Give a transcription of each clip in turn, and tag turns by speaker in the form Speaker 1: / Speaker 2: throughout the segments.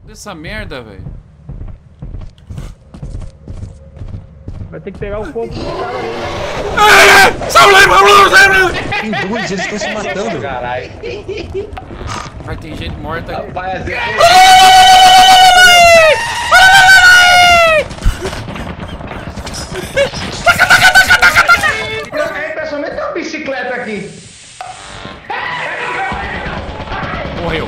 Speaker 1: Dessa merda, velho.
Speaker 2: Vai ter que pegar o corpo do cara ali.
Speaker 3: Tem dois, eles estão se matando.
Speaker 4: Caralho.
Speaker 1: Vai, tem gente morta aqui.
Speaker 4: Vai, pessoalmente tem uma bicicleta aqui.
Speaker 1: Morreu.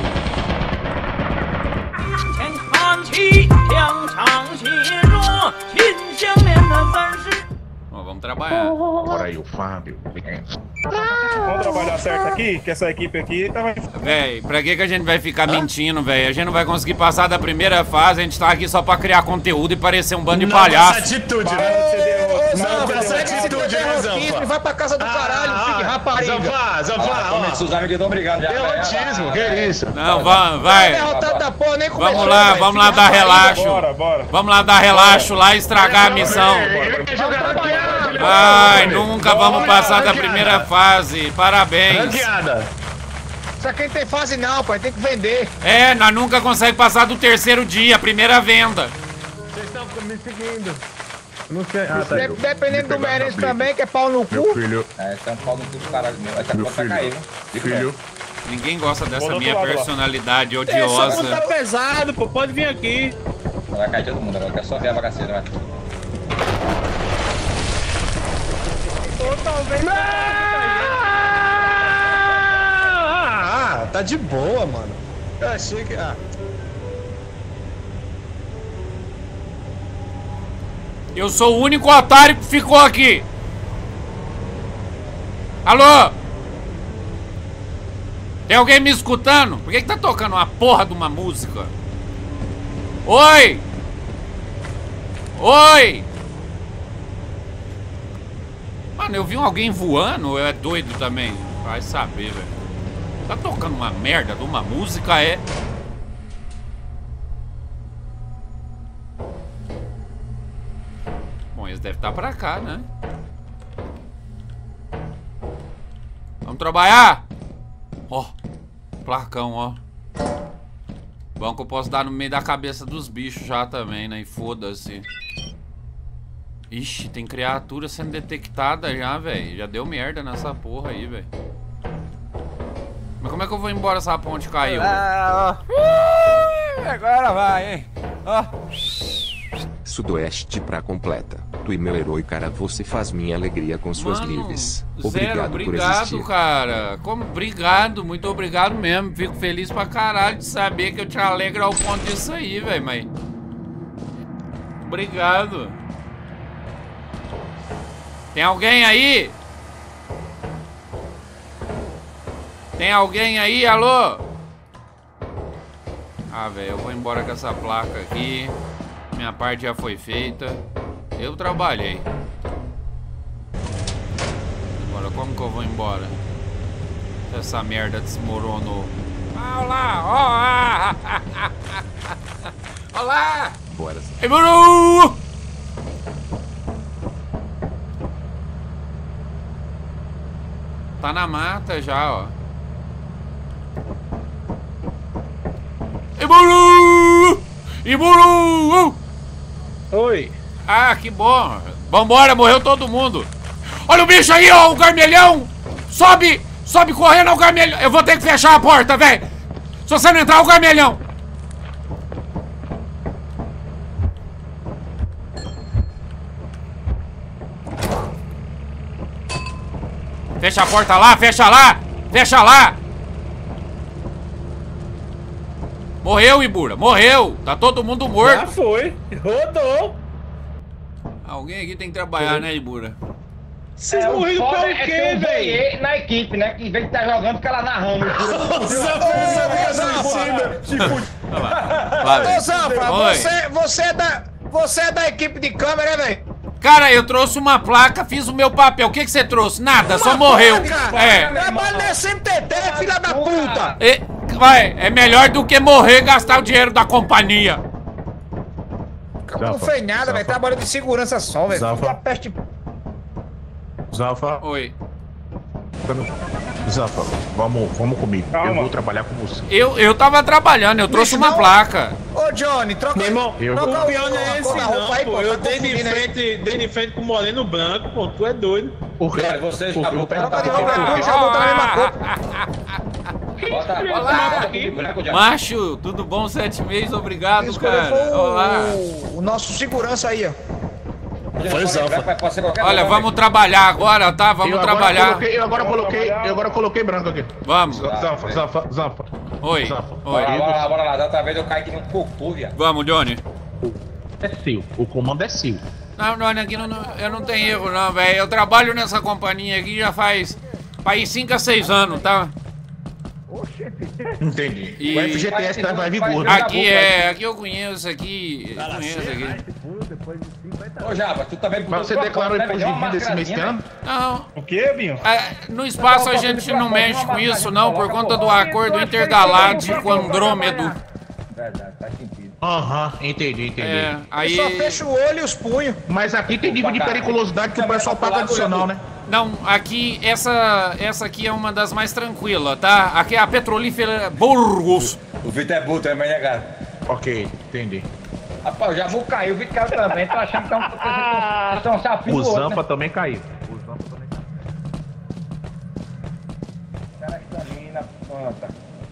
Speaker 1: Ó, vamos trabalhar.
Speaker 3: Bora aí, o Fábio.
Speaker 2: Vamos trabalhar certo aqui, que essa equipe aqui tá...
Speaker 1: Véi, pra que a gente vai ficar mentindo, véi? A gente não vai conseguir passar da primeira fase, a gente tá aqui só pra criar conteúdo e parecer um bando de palhaço.
Speaker 3: Atitude, né? Não, com essa atitude, né, Zanfa?
Speaker 5: Vai pra casa do caralho, filho, rapariga.
Speaker 3: Zanfa, ó.
Speaker 4: Seus amigos, obrigado.
Speaker 3: Derrotismo, que isso?
Speaker 1: Não, vai.
Speaker 5: Derrotado da porra, nem começou.
Speaker 1: Vamos lá dar relaxo.
Speaker 2: Bora.
Speaker 1: Vamos lá dar relaxo lá e estragar a missão. Ai, nunca vamos passar da primeira fase. Parabéns.
Speaker 3: Ranqueada.
Speaker 5: Isso aqui não tem fase não, pai, tem que vender.
Speaker 1: É, nós nunca conseguimos passar do terceiro dia, primeira venda.
Speaker 2: Vocês estão me seguindo. Não sei. Ah, tá.
Speaker 5: Dependendo do Merenço também, que é pau no
Speaker 3: Meu
Speaker 5: cu.
Speaker 3: filho,
Speaker 4: É, tem um pau no cu do caralho meu. Essa
Speaker 3: meu
Speaker 4: conta caiu, né?
Speaker 3: filho.
Speaker 1: Ninguém gosta dessa
Speaker 2: Vou do
Speaker 1: minha
Speaker 2: outro lado lá.
Speaker 1: personalidade
Speaker 2: Esse mundo tá
Speaker 1: odiosa.
Speaker 2: pesado, pô, pode vir aqui.
Speaker 4: Vai cair todo mundo agora, quer só ver a bagaceira, vai.
Speaker 5: Tá de boa, mano. Eu achei que...
Speaker 1: Eu sou o único otário que ficou aqui. Alô? Tem alguém me escutando? Por que tá tocando uma porra de uma música? Oi! Oi! Mano, eu vi alguém voando ou é doido também? Vai saber, velho. Tá tocando uma merda de uma música, é? Bom, eles devem estar pra cá, né? Vamos trabalhar? Ó, placão, ó. Bom que eu posso dar no meio da cabeça dos bichos já também, né? E foda-se. Ixi, tem criatura sendo detectada já, velho. Já deu merda nessa porra aí, velho. Mas como é que eu vou embora se a ponte caiu?
Speaker 6: Agora vai, hein? Ó.
Speaker 7: Sudoeste pra completa. Tu e meu herói, cara, você faz minha alegria com suas
Speaker 1: Mano,
Speaker 7: lives.
Speaker 1: Zero,
Speaker 7: Obrigado por existir.
Speaker 1: cara. Como? Obrigado, muito obrigado mesmo. Fico feliz pra caralho de saber que eu te alegro ao ponto disso aí, velho, mãe. Obrigado. Tem alguém aí? Tem alguém aí? Alô? Ah, velho, eu vou embora com essa placa aqui. Minha parte já foi feita. Eu trabalhei. Agora, como que eu vou embora? Essa merda desmoronou. Olá! Ó! Olá!
Speaker 7: Bora.
Speaker 1: Ei, Buru! Tá na mata já, ó. Iburu! Iburu!
Speaker 2: Oi.
Speaker 1: Ah, que bom. Vambora, morreu todo mundo. Olha o bicho aí, ó, o garmelhão. Sobe, sobe correndo, ó, o garmelhão. Eu vou ter que fechar a porta, velho. Se você não entrar, o garmelhão. Fecha a porta lá, fecha lá. Fecha lá. Morreu, Ibura, morreu. Tá todo mundo morto.
Speaker 2: Já foi. Rodou.
Speaker 1: Alguém aqui tem que trabalhar, né, Ibura?
Speaker 2: Vocês morreram pelo quê, velho?
Speaker 4: Na equipe, né? Que em vez de estar jogando, fica lá narrando.
Speaker 5: Ô, Zanfa, você é da equipe de câmera, né, velho?
Speaker 1: Cara, eu trouxe uma placa, fiz o meu papel. O que você trouxe? Nada, só morreu. É.
Speaker 5: Trabalho nesse MTT, filha da puta.
Speaker 1: Vai, é melhor do que morrer e gastar o dinheiro da companhia.
Speaker 5: Não fez nada, velho. Trabalho de segurança só, velho.
Speaker 2: Zanfa.
Speaker 5: Puta peste.
Speaker 2: Zanfa.
Speaker 1: Oi.
Speaker 3: Zanfa, vamos comigo.
Speaker 2: Calma.
Speaker 3: Eu vou trabalhar com você.
Speaker 1: Eu tava trabalhando, eu trouxe uma
Speaker 5: não.
Speaker 1: placa.
Speaker 5: Ô, Johnny, troca.
Speaker 3: Eu
Speaker 5: troca
Speaker 3: vou.
Speaker 5: o
Speaker 8: Pior não é esse
Speaker 5: cor da roupa
Speaker 8: não,
Speaker 5: aí,
Speaker 8: pô. Eu
Speaker 5: tá
Speaker 8: dei de
Speaker 5: confundindo aí.
Speaker 8: frente com o moreno branco, pô. Tu é doido.
Speaker 4: Olha, você já vou
Speaker 5: Troca de roupa aí, já botou a mesma cor.
Speaker 4: Bota aqui, branco já.
Speaker 1: Macho, tudo bom? 7 meses, obrigado,
Speaker 5: Escolheu
Speaker 1: cara.
Speaker 5: foi
Speaker 1: Olá.
Speaker 5: o nosso segurança aí, ó.
Speaker 4: Foi o Zanfa. Pode ser qualquer
Speaker 1: Olha,
Speaker 4: nome.
Speaker 1: vamos trabalhar agora, tá? Vamos trabalhar.
Speaker 3: Eu agora coloquei branco aqui.
Speaker 1: Vamos.
Speaker 3: Zanfa.
Speaker 1: Oi.
Speaker 3: Zanfa.
Speaker 1: Oi.
Speaker 4: Bora lá. Da outra vez eu caí aqui num cocô, viado.
Speaker 1: Vamos, Johnny.
Speaker 3: É seu. O comando é seu.
Speaker 1: Não, Johnny, aqui eu não tenho erro, não, velho. Eu trabalho nessa companhia aqui já faz 5 a 6 anos, tá?
Speaker 3: Entendi.
Speaker 1: E-
Speaker 3: O FGTS tá mais vigor.
Speaker 1: Aqui eu conheço aqui. Eu conheço aqui.
Speaker 4: Ô, Java, tu também...
Speaker 3: Mas você declarou imposto de renda esse mês que ano?
Speaker 1: Não.
Speaker 2: O que, Binho?
Speaker 1: No espaço a gente não mexe com isso, não, por conta do acordo intergaláctico Andrômedo.
Speaker 4: Verdade, faz sentido.
Speaker 3: Aham, entendi.
Speaker 1: É, aí.
Speaker 5: Só fecha o olho e os punhos.
Speaker 3: Mas aqui tem nível de periculosidade que o pessoal paga adicional, né?
Speaker 1: Não, aqui, essa aqui é uma das mais tranquilas, tá? Aqui é a petrolífera Burgos.
Speaker 4: O Vitor é burro também, né, cara?
Speaker 3: Ok, entendi.
Speaker 4: Rapaz, o Jabu caiu, o Vitor caiu também. Tô achando que estão um sapinho
Speaker 3: O
Speaker 4: do outro,
Speaker 3: Zanfa
Speaker 4: né?
Speaker 3: também caiu.
Speaker 4: Cara, que tá ali na ponta.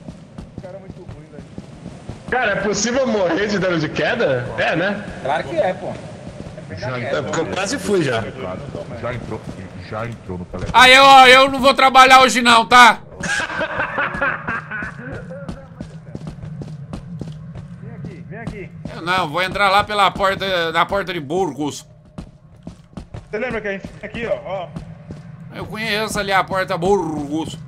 Speaker 9: Cara, é possível morrer de dano de queda? É, né?
Speaker 4: Claro que é, pô.
Speaker 9: Porque eu quase fui já.
Speaker 3: Já entrou no telefone.
Speaker 1: Aí, ó, eu não vou trabalhar hoje não, tá?
Speaker 2: Vem aqui.
Speaker 1: Eu não, vou entrar lá na porta de Burgos.
Speaker 2: Você lembra que a gente... Aqui, ó.
Speaker 1: Eu conheço ali a porta Burgos.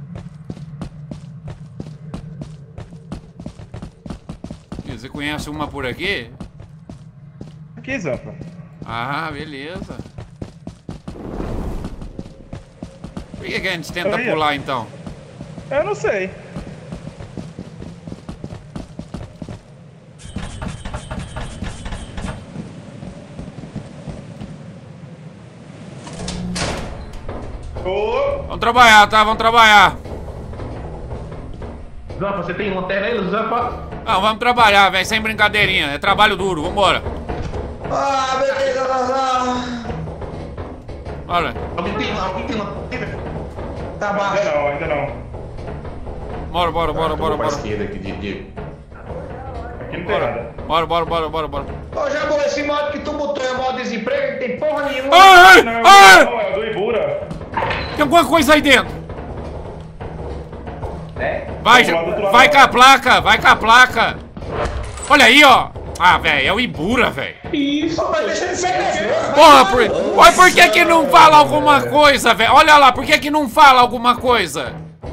Speaker 1: E você conhece uma por aqui?
Speaker 2: Aqui, Zanfa.
Speaker 1: Ah, beleza. Por que a gente tenta
Speaker 2: Aí, ó.
Speaker 1: pular então?
Speaker 2: Eu não sei. Ô,
Speaker 1: Vamos trabalhar, tá? Vamos trabalhar.
Speaker 3: Zanfa, você tem lanterna aí, Zanfa?
Speaker 1: Não, vamos trabalhar, velho, sem brincadeirinha. É trabalho duro, vambora.
Speaker 5: Ah, beleza,
Speaker 1: Olha,
Speaker 3: Alguém tem lanterna?
Speaker 5: Tá baixo.
Speaker 2: ainda não.
Speaker 1: bora.
Speaker 3: esquerda aqui, Diego.
Speaker 2: Aqui não tem nada.
Speaker 1: Bora.
Speaker 5: Ô, Jabu, esse modo que tu botou é modo desemprego, não tem porra nenhuma.
Speaker 1: Ai!
Speaker 2: Não, é o do Ibura.
Speaker 1: Tem alguma coisa aí dentro.
Speaker 4: É?
Speaker 1: Vai com a placa. Olha aí, ó. Ah, velho, é o Ibura, velho.
Speaker 5: Pô, mas deixa de ser nervoso.
Speaker 1: Porra, por que que não fala alguma coisa, velho? Olha lá, por que que não fala alguma coisa?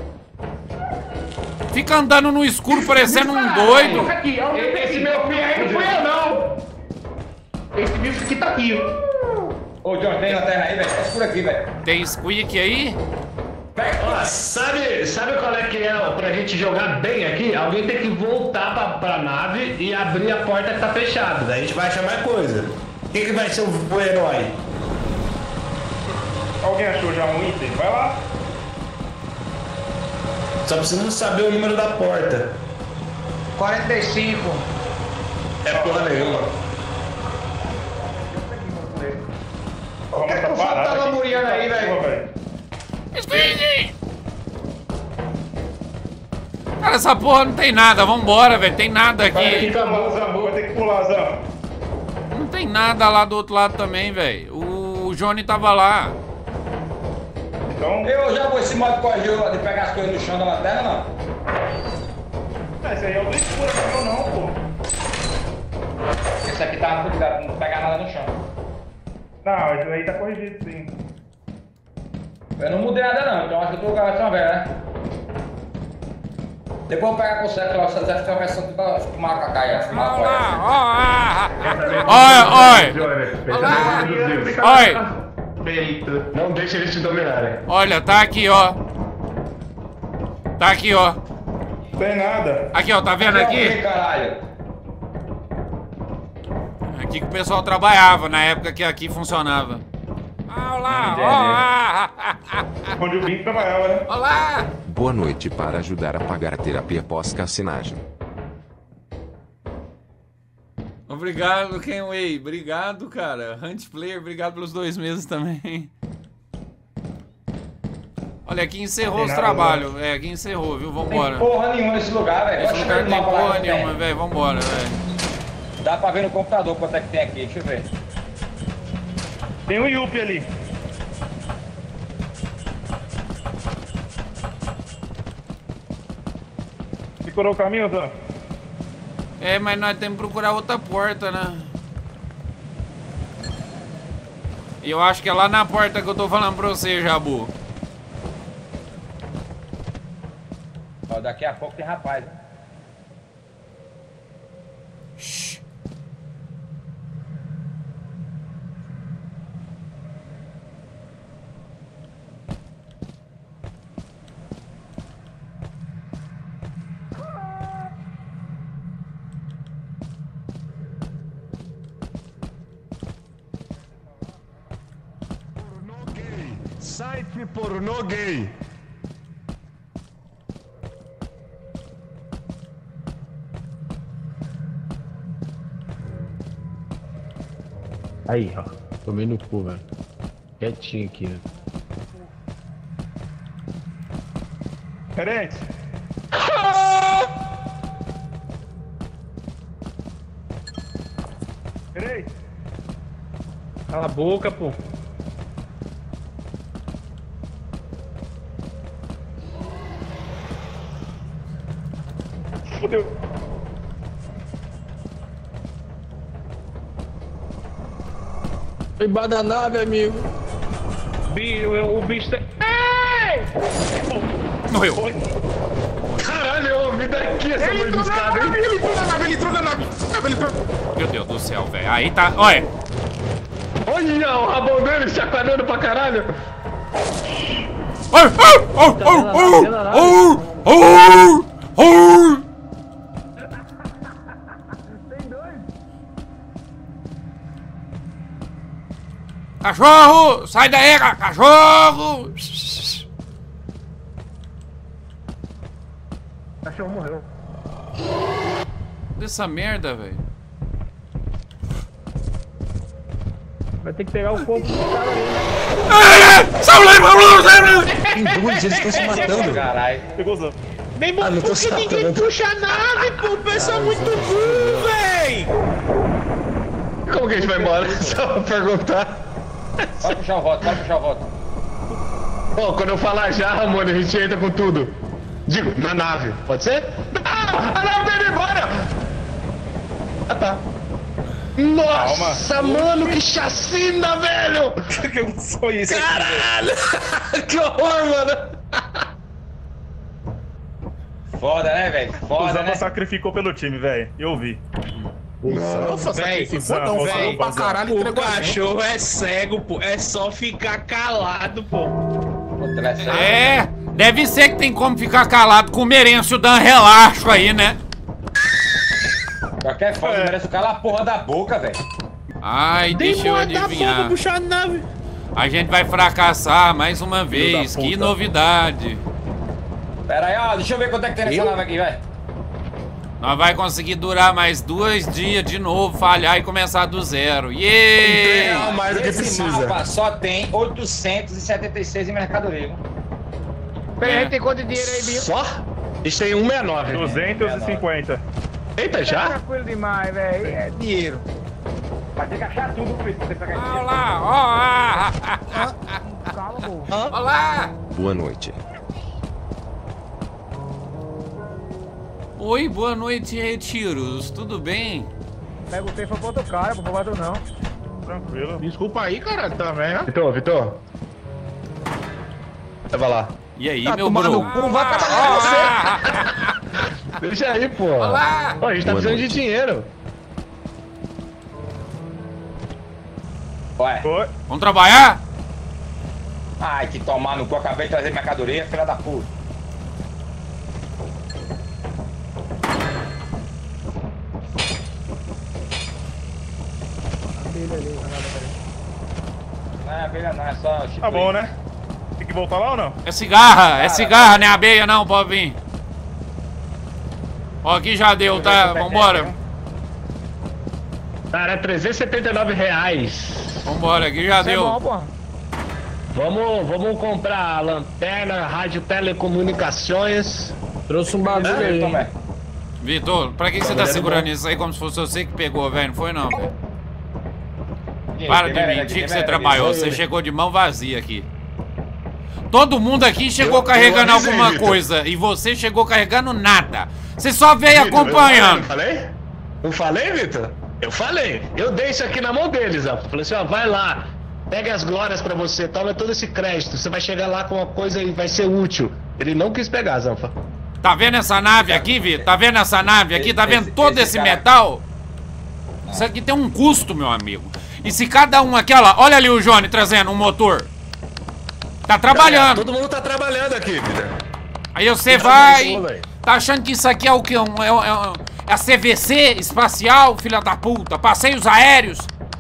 Speaker 1: Fica andando no escuro parecendo um doido.
Speaker 3: Aqui, esse meu filho aí não fui eu, não. Esse bicho aqui tá aqui.
Speaker 4: Ô, John, tem lanterna aí, velho? Passa por aqui, velho.
Speaker 1: Tem squeak aí?
Speaker 9: Ó, sabe qual é que é pra gente jogar bem aqui? Alguém tem que voltar pra nave e abrir a porta que tá fechada. Daí a gente vai achar mais coisa. Quem que vai ser o herói?
Speaker 2: Alguém achou já um item? Vai lá.
Speaker 9: Só precisamos saber o número da porta.
Speaker 5: 45.
Speaker 9: É porra nenhuma.
Speaker 5: O que é que o Fábio tá lamuriando aí, velho?
Speaker 1: Squeak! Cara, essa porra não tem nada. Vambora, velho. Tem nada aqui.
Speaker 2: Vai ter que pular, Zanfa.
Speaker 1: Não tem nada lá do outro lado também, velho. O Johnny tava lá.
Speaker 2: Então,
Speaker 4: Eu já vou esse modo corrigiu de pegar as coisas no chão da lanterna, não?
Speaker 2: esse aí é o do Ibura, não, não, pô.
Speaker 4: Esse aqui tá cuidado, não pegar nada no chão.
Speaker 2: Não, esse aí tá corrigido, sim.
Speaker 4: Eu não mudei nada, não, então acho que eu tô com a versão velha, né? Depois eu vou pegar com o certo, você deve ter uma versão que marca a caia, que marca a
Speaker 1: Oi!
Speaker 9: Não deixa eles te dominarem.
Speaker 1: Olha, tá aqui, ó.
Speaker 2: Não tem nada.
Speaker 1: Aqui, ó, tá vendo aqui?
Speaker 4: Caralho.
Speaker 1: Aqui que o pessoal trabalhava, na época que aqui funcionava. Olá!
Speaker 2: Onde o Bim trabalhava, né?
Speaker 1: Olá!
Speaker 7: Boa noite para ajudar a pagar a terapia pós-cassinagem.
Speaker 1: Obrigado, Kenway. Obrigado, cara. Hunt Player, obrigado pelos 2 meses também. Olha, aqui encerrou os trabalhos. É, aqui encerrou, viu? Vambora.
Speaker 4: Tem porra nenhuma nesse lugar, velho.
Speaker 1: Esse lugar não tem porra nenhuma, velho. Vambora, velho.
Speaker 4: Dá pra ver no computador quanto é que tem aqui. Deixa eu ver.
Speaker 2: Tem um Yuppie ali. Decorou o caminho, Dan?
Speaker 1: É, mas nós temos que procurar outra porta, né? E eu acho que é lá na porta que eu tô falando pra você, Jabu.
Speaker 4: Ó, daqui a pouco tem rapaz, né?
Speaker 1: Shhh.
Speaker 5: Site pornô gay.
Speaker 9: Aí, ó. Tomei no cu, velho. Quietinho aqui, né?
Speaker 2: Gerente. Gerente.
Speaker 8: Cala a boca, pô.
Speaker 2: Fudeu.
Speaker 9: Foi embaixo da nave, amigo.
Speaker 8: O bicho tem...
Speaker 1: Morreu.
Speaker 9: Caralho, eu ouvi daqui essa
Speaker 5: Ele entrou na nave, ele entrou na nave, ele entrou na nave.
Speaker 1: Meu Deus do céu, velho. Aí tá. Olha.
Speaker 9: Olha o rabão dele chacoalhando pra caralho.
Speaker 1: Cachorro! Sai daí, cachorro!
Speaker 2: O cachorro morreu.
Speaker 1: Dessa merda, velho.
Speaker 2: Vai ter que pegar o corpo do cara ali.
Speaker 5: Tem dois, eles estão se matando.
Speaker 4: Caralho.
Speaker 2: Pegou os outros.
Speaker 8: Meu irmão,
Speaker 5: não tô
Speaker 8: por que ninguém
Speaker 5: sabendo.
Speaker 8: puxa a nave, pô? O pessoal é muito burro, véi!
Speaker 9: Como que a gente vai embora? Só pra perguntar.
Speaker 4: Pode puxar o voto, pode puxar o voto.
Speaker 9: Ó, quando eu falar já, Ramone, a gente entra com tudo. Digo, na nave. Pode ser? Ah, a nave tá indo embora! Ah, tá. Nossa, mano, que chacina, velho!
Speaker 2: Que foi isso?
Speaker 9: Caralho! Que horror, mano!
Speaker 4: Foda, né, velho?
Speaker 2: O
Speaker 4: Foda,
Speaker 2: Zamba
Speaker 4: né?
Speaker 2: sacrificou pelo time, velho. Eu vi.
Speaker 5: Nossa,
Speaker 8: Véi,
Speaker 5: sacrificou não,
Speaker 2: véi,
Speaker 5: falou pra caralho e
Speaker 8: O
Speaker 5: entregou a gente.
Speaker 8: cachorro é cego, pô. É só ficar calado, pô.
Speaker 1: É, deve ser que tem como ficar calado com o Merêncio dando relaxo aí, né?
Speaker 4: Qualquer forma, merece o cara a porra da boca, velho.
Speaker 1: Ai, deixa eu adivinhar.
Speaker 8: Puxar a nave.
Speaker 1: A gente vai fracassar mais uma vez.
Speaker 2: da
Speaker 1: Que
Speaker 2: puta.
Speaker 1: novidade.
Speaker 4: Pera aí, ó. Deixa eu ver quanto é que tem nessa nave aqui, velho.
Speaker 1: Nós vai conseguir durar mais 2 dias de novo, falhar e começar do zero. Yeah!
Speaker 5: Mais do que
Speaker 4: Esse
Speaker 5: precisa.
Speaker 4: mapa só tem 876 em mercadoria. viu?
Speaker 5: Peraí, a gente tem quanto de dinheiro aí, Binho?
Speaker 9: Só? Isso aí 169.
Speaker 2: 250.
Speaker 9: Eita, já?
Speaker 5: Tranquilo demais, velho. É dinheiro.
Speaker 4: Vai ter que achar tudo por isso pra você pegar dinheiro.
Speaker 1: Olá!
Speaker 5: Calma, pô.
Speaker 1: Olá!
Speaker 7: Boa noite.
Speaker 1: Oi, boa noite, Retiros. Tudo bem?
Speaker 5: Pega o tempo pra outro cara, por favor, não.
Speaker 2: Tranquilo.
Speaker 8: Desculpa aí, cara, também, ó.
Speaker 9: Vitor. Leva lá.
Speaker 1: E aí,
Speaker 5: Tá
Speaker 1: meu
Speaker 5: tomando
Speaker 1: bro?
Speaker 5: no cu, vai trabalhar com você.
Speaker 9: Deixa aí, pô.
Speaker 1: Olá!
Speaker 9: Ó, a gente tá
Speaker 7: Boa
Speaker 9: precisando de
Speaker 7: noite.
Speaker 9: dinheiro.
Speaker 4: Ué.
Speaker 2: Foi.
Speaker 1: Vamos trabalhar?
Speaker 4: Ai, que tomar no cu. Acabei de trazer mercadoria, filha da puta. Não é abelha não, é só
Speaker 2: Tá bom, né? Tem que voltar lá ou não?
Speaker 1: É cigarra, não é abelha não, pode vir. Ó, aqui já deu, tá? Vambora.
Speaker 9: Cara, é R$379.
Speaker 1: Vambora, aqui já deu.
Speaker 5: É bom, pô.
Speaker 9: Vamos comprar lanterna, rádio, telecomunicações.
Speaker 8: Trouxe um bagulho aí.
Speaker 1: Vitor, pra que você tá segurando isso aí como se fosse você que pegou, velho? Não foi não, velho. Para de mentir que você trabalhou, você chegou de mão vazia aqui. Todo mundo aqui chegou carregando alguma coisa e você chegou carregando nada. Você só veio acompanhando.
Speaker 9: Não falei, Vitor? Eu falei. Eu dei isso aqui na mão deles, ó. Falei assim, ó, vai lá. Pega as glórias pra você, toma todo esse crédito. Você vai chegar lá com uma coisa e vai ser útil. Ele não quis pegar, Zanfa.
Speaker 1: Tá vendo essa nave aqui, Vitor? Tá vendo essa nave aqui? Tá vendo todo esse metal? Isso aqui tem um custo, meu amigo. E se cada um aqui, olha ali o Johnny trazendo um motor. Tá trabalhando.
Speaker 9: Todo mundo tá trabalhando aqui, Vitor.
Speaker 1: Aí você vai... Tá achando que isso aqui é o quê? É a CVC espacial, filha da puta? Passeios aéreos?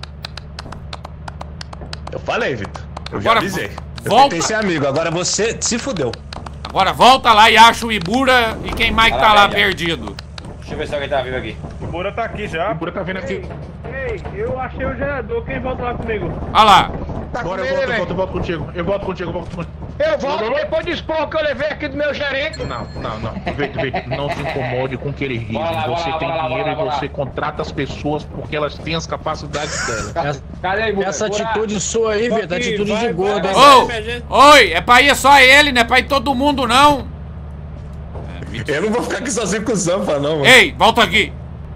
Speaker 9: Eu falei, Vitor. Eu já
Speaker 1: Agora,
Speaker 9: avisei. Eu
Speaker 1: volta.
Speaker 9: tentei ser amigo, agora você se fudeu.
Speaker 1: Agora volta lá e acha o Ibura e quem mais que tá lá perdido.
Speaker 4: Deixa eu ver se alguém tá vivo aqui.
Speaker 2: O Bura tá aqui já.
Speaker 8: O Bura tá vindo aqui.
Speaker 2: Ei, eu achei o gerador. Quem volta lá comigo?
Speaker 1: Olha lá.
Speaker 5: Tá com
Speaker 8: Bora,
Speaker 5: medo,
Speaker 8: eu
Speaker 5: velho?
Speaker 8: volto contigo. Eu volto contigo.
Speaker 5: Eu volto depois do esporro que eu levei aqui do meu gerente.
Speaker 8: Não. Vitor, não se incomode com o que eles dizem.
Speaker 4: Bora lá,
Speaker 8: Você
Speaker 4: bora lá,
Speaker 8: tem
Speaker 4: bora lá,
Speaker 8: dinheiro
Speaker 4: bora lá.
Speaker 8: e você contrata as pessoas porque elas têm as capacidades delas.
Speaker 4: Cadê aí, Bura?
Speaker 10: Essa atitude sua aí, Vitor, atitude de gordo, hein?
Speaker 1: Oi, é pra ir só ele, não é pra ir todo mundo, não.
Speaker 9: Eu não vou ficar aqui sozinho com o Zanfa, não, mano.
Speaker 1: Ei, volta aqui.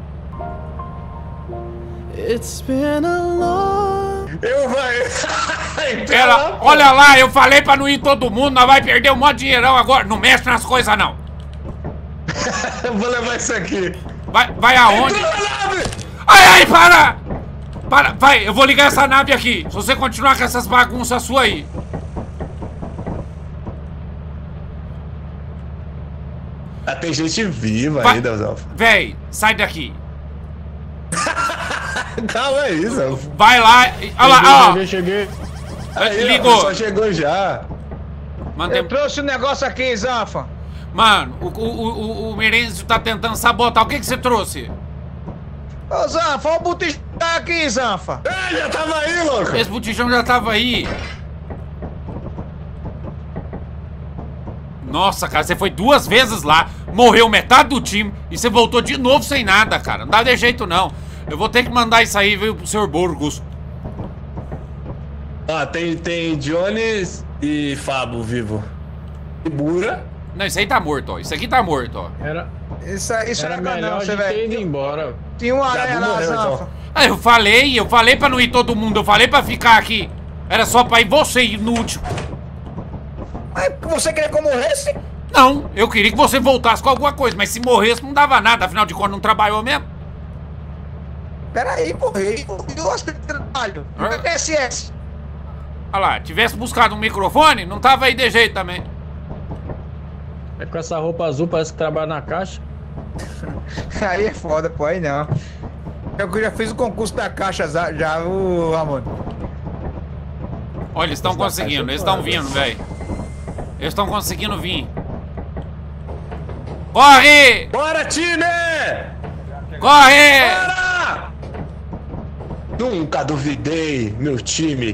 Speaker 9: Eu vai.
Speaker 1: Olha lá, eu falei pra não ir todo mundo, nós vai perder um monte de dinheirão agora. Não mexe nas coisas, não.
Speaker 9: Eu vou levar isso aqui.
Speaker 1: Vai aonde? Ai, para! Para, vai, eu vou ligar essa nave aqui. Se você continuar com essas bagunças suas aí.
Speaker 9: Ah, tem gente viva
Speaker 1: Vai.
Speaker 9: ainda, Zanfa.
Speaker 1: Véi, sai daqui.
Speaker 9: Calma aí, Zanfa.
Speaker 1: Vai lá. Olha lá, ó.
Speaker 8: Cheguei.
Speaker 9: Aí,
Speaker 1: Ligou.
Speaker 9: Só chegou já.
Speaker 1: Mantém...
Speaker 5: Eu trouxe um negócio aqui, Zanfa.
Speaker 1: Mano, o Merencio tá tentando sabotar. O que você trouxe?
Speaker 5: Ô, Zanfa, olha o botijão aqui, Zanfa.
Speaker 9: Já tava aí, louco.
Speaker 1: Esse botijão já tava aí. Nossa, cara, você foi 2 vezes lá, morreu metade do time e você voltou de novo sem nada, cara. Não dá de jeito, não. Eu vou ter que mandar isso aí, viu, pro Sr. Burgos.
Speaker 9: Ah, tem Jones e Fabo vivo. E Bura.
Speaker 1: Não, isso aí tá morto, ó. Isso aqui tá morto, ó.
Speaker 5: Isso
Speaker 10: Era
Speaker 5: não,
Speaker 10: melhor
Speaker 5: você
Speaker 10: a gente ter
Speaker 5: velho.
Speaker 10: ido embora.
Speaker 5: Tinha uma aranha lá,
Speaker 9: morreu,
Speaker 5: Zanfa.
Speaker 9: então.
Speaker 1: Ah, eu falei pra não ir todo mundo, eu falei pra ficar aqui. Era só pra ir você, inútil.
Speaker 5: Mas você queria que eu morresse?
Speaker 1: Não, eu queria que você voltasse com alguma coisa, mas se morresse não dava nada, afinal de contas não trabalhou mesmo.
Speaker 5: Peraí, morri. Eu gosto de trabalho. SS.
Speaker 1: Olha lá, tivesse buscado um microfone, não tava aí de jeito também.
Speaker 10: É com essa roupa azul, parece que trabalha na caixa.
Speaker 5: Aí é foda, pô, aí não. Eu já fiz o concurso da caixa já, o Ramon.
Speaker 1: Olha, eles estão conseguindo, eles estão vindo, velho. Eles estão conseguindo vir. Corre!
Speaker 9: Bora, time!
Speaker 1: Corre!
Speaker 9: Bora! Nunca duvidei, meu time.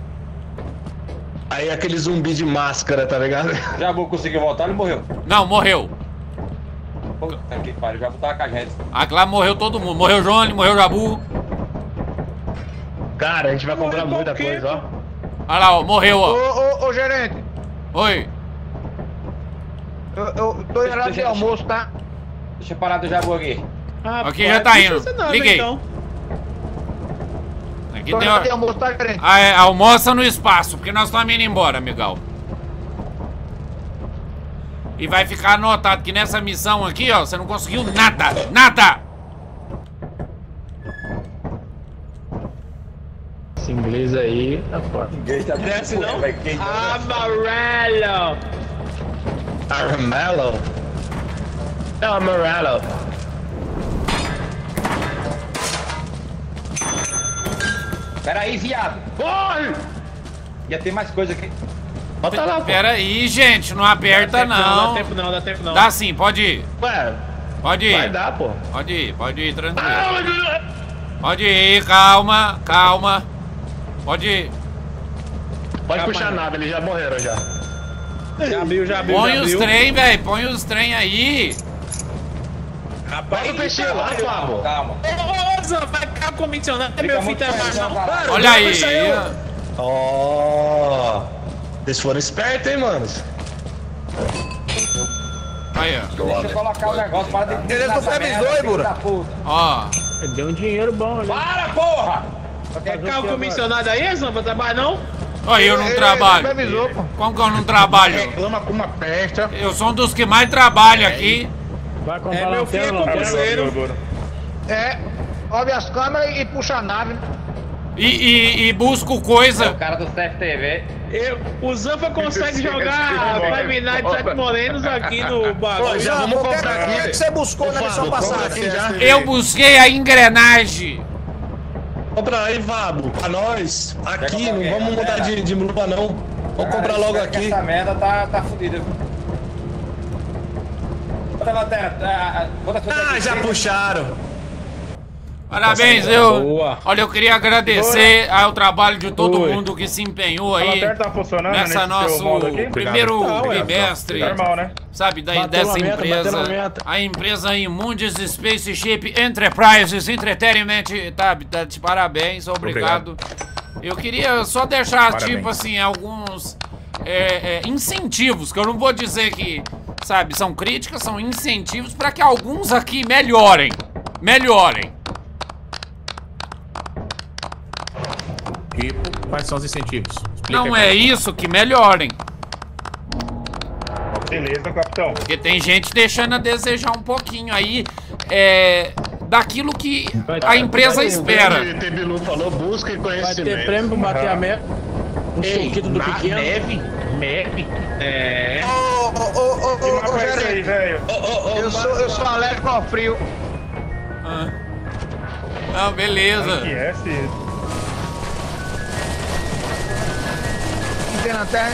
Speaker 9: Aí aquele zumbi de máscara, tá ligado?
Speaker 4: Jabu conseguiu voltar, ele morreu.
Speaker 1: Não, morreu.
Speaker 4: Puta que pariu, Jabu tava com a gente.
Speaker 1: Aqui lá morreu todo mundo. Morreu o Johnny, morreu o Jabu.
Speaker 9: Cara, a gente vai comprar muita coisa, ó.
Speaker 1: Olha lá, ó, morreu, ó.
Speaker 5: Ô, gerente.
Speaker 1: Oi.
Speaker 5: Eu tô em horário de almoço, tá?
Speaker 4: Deixa eu parar do Jabu aqui.
Speaker 1: Aqui já tá indo. Liguei. Aqui
Speaker 5: Tô em
Speaker 1: tem
Speaker 5: horário de
Speaker 1: hora.
Speaker 5: almoço, tá, gerente?
Speaker 1: Ah, é, almoça no espaço, porque nós estamos indo embora, amigão. E vai ficar anotado que nessa missão aqui, ó, você não conseguiu nada. Nada!
Speaker 10: Esse inglês aí tá foda.
Speaker 4: Desce não?
Speaker 8: Amarelo!
Speaker 9: Armello? É o Amarelo.
Speaker 4: Pera aí, viado.
Speaker 9: Corre!
Speaker 3: Ia ter mais coisa aqui.
Speaker 9: Bota lá, pô.
Speaker 1: Pera aí, gente, não aperta não.
Speaker 8: Dá tempo não, dá tempo não.
Speaker 1: Dá sim, pode ir.
Speaker 9: Ué,
Speaker 1: Pode ir.
Speaker 9: vai dar, pô.
Speaker 1: Pode ir, tranquilo. Pode ir, calma, calma. Pode ir.
Speaker 9: Pode puxar a nave, eles já morreram já.
Speaker 8: Já abriu, já abriu.
Speaker 1: Põe
Speaker 8: já
Speaker 1: os
Speaker 8: abriu.
Speaker 1: trem, velho. Põe os trem aí.
Speaker 9: Bota o peixinho lá, Fábio.
Speaker 4: Calma.
Speaker 8: Ô, Zan, vai ficar comissionado. É meu filho mais não.
Speaker 1: Olha aí.
Speaker 9: Ó. Vocês foram espertos, hein, manos?
Speaker 1: Aí, ó.
Speaker 4: Deixa eu colocar o negócio para de.
Speaker 5: Ele não previsou, hein, Bura?
Speaker 1: Ó.
Speaker 10: Deu um dinheiro bom ali.
Speaker 4: Para, porra!
Speaker 8: Quer ficar comissionado aí, Zan, pra trabalhar não?
Speaker 1: Ó, eu não trabalho.
Speaker 5: Ele previsou, pô.
Speaker 1: Como que eu não trabalho?
Speaker 2: Reclama com uma pesta.
Speaker 1: Eu sou um dos que mais trabalha aqui.
Speaker 10: Vai comprar
Speaker 8: É meu filho,
Speaker 10: lanterna,
Speaker 8: companheiro.
Speaker 5: É, sobe as câmeras e puxa a nave.
Speaker 1: E busco
Speaker 4: O
Speaker 1: coisa.
Speaker 4: cara do CFTV.
Speaker 8: O Zanfa consegue jogar Five Nights at Morenos aqui no bagulho.
Speaker 9: Já vamos comprar
Speaker 5: O que é
Speaker 9: aqui.
Speaker 5: que você buscou na missão passada?
Speaker 9: Aqui já.
Speaker 1: Eu busquei a engrenagem.
Speaker 9: Compra aí, Fábio. Pra nós. Aqui, não vamos mudar de lupa, não. Vamos comprar logo aqui.
Speaker 4: Essa merda tá fodida. Bota a lanterna. Bota a sua
Speaker 9: Ah, já puxaram.
Speaker 1: Parabéns,
Speaker 8: Boa.
Speaker 1: Olha, eu queria agradecer ao trabalho de todo mundo que se empenhou
Speaker 2: A
Speaker 1: aí
Speaker 2: lanterna tá funcionando
Speaker 1: nessa
Speaker 2: nesse
Speaker 1: nosso
Speaker 2: seu modo aqui?
Speaker 1: primeiro
Speaker 8: Tá, ué,
Speaker 1: trimestre,
Speaker 2: Normal, né?
Speaker 1: sabe,
Speaker 10: Bateu
Speaker 1: dessa
Speaker 10: a meta,
Speaker 1: empresa,
Speaker 10: bateu a meta.
Speaker 1: a empresa Imundis Spaceship Enterprises Entertainment, tá de parabéns, obrigado. Eu queria só deixar,
Speaker 2: Parabéns.
Speaker 1: tipo assim, alguns incentivos, que eu não vou dizer que, sabe, são críticas, são incentivos para que alguns aqui melhorem.
Speaker 11: Quais são os incentivos? Explica
Speaker 1: Não
Speaker 11: aí.
Speaker 1: é isso, que melhorem.
Speaker 2: Beleza, capitão.
Speaker 1: Porque tem gente deixando a desejar um pouquinho aí daquilo que a empresa espera.
Speaker 9: O Tebilu falou, busca e
Speaker 10: Vai ter
Speaker 9: conhecimento.
Speaker 10: prêmio pra bater a meta. Um
Speaker 8: Ei,
Speaker 10: suquito do
Speaker 8: na
Speaker 10: pequeno.
Speaker 8: neve? É.
Speaker 2: Que mapa é esse aí, velho?
Speaker 5: Eu sou alérgico ao frio.
Speaker 1: Ah, beleza.
Speaker 2: Que é esse?
Speaker 5: Tem lanterna.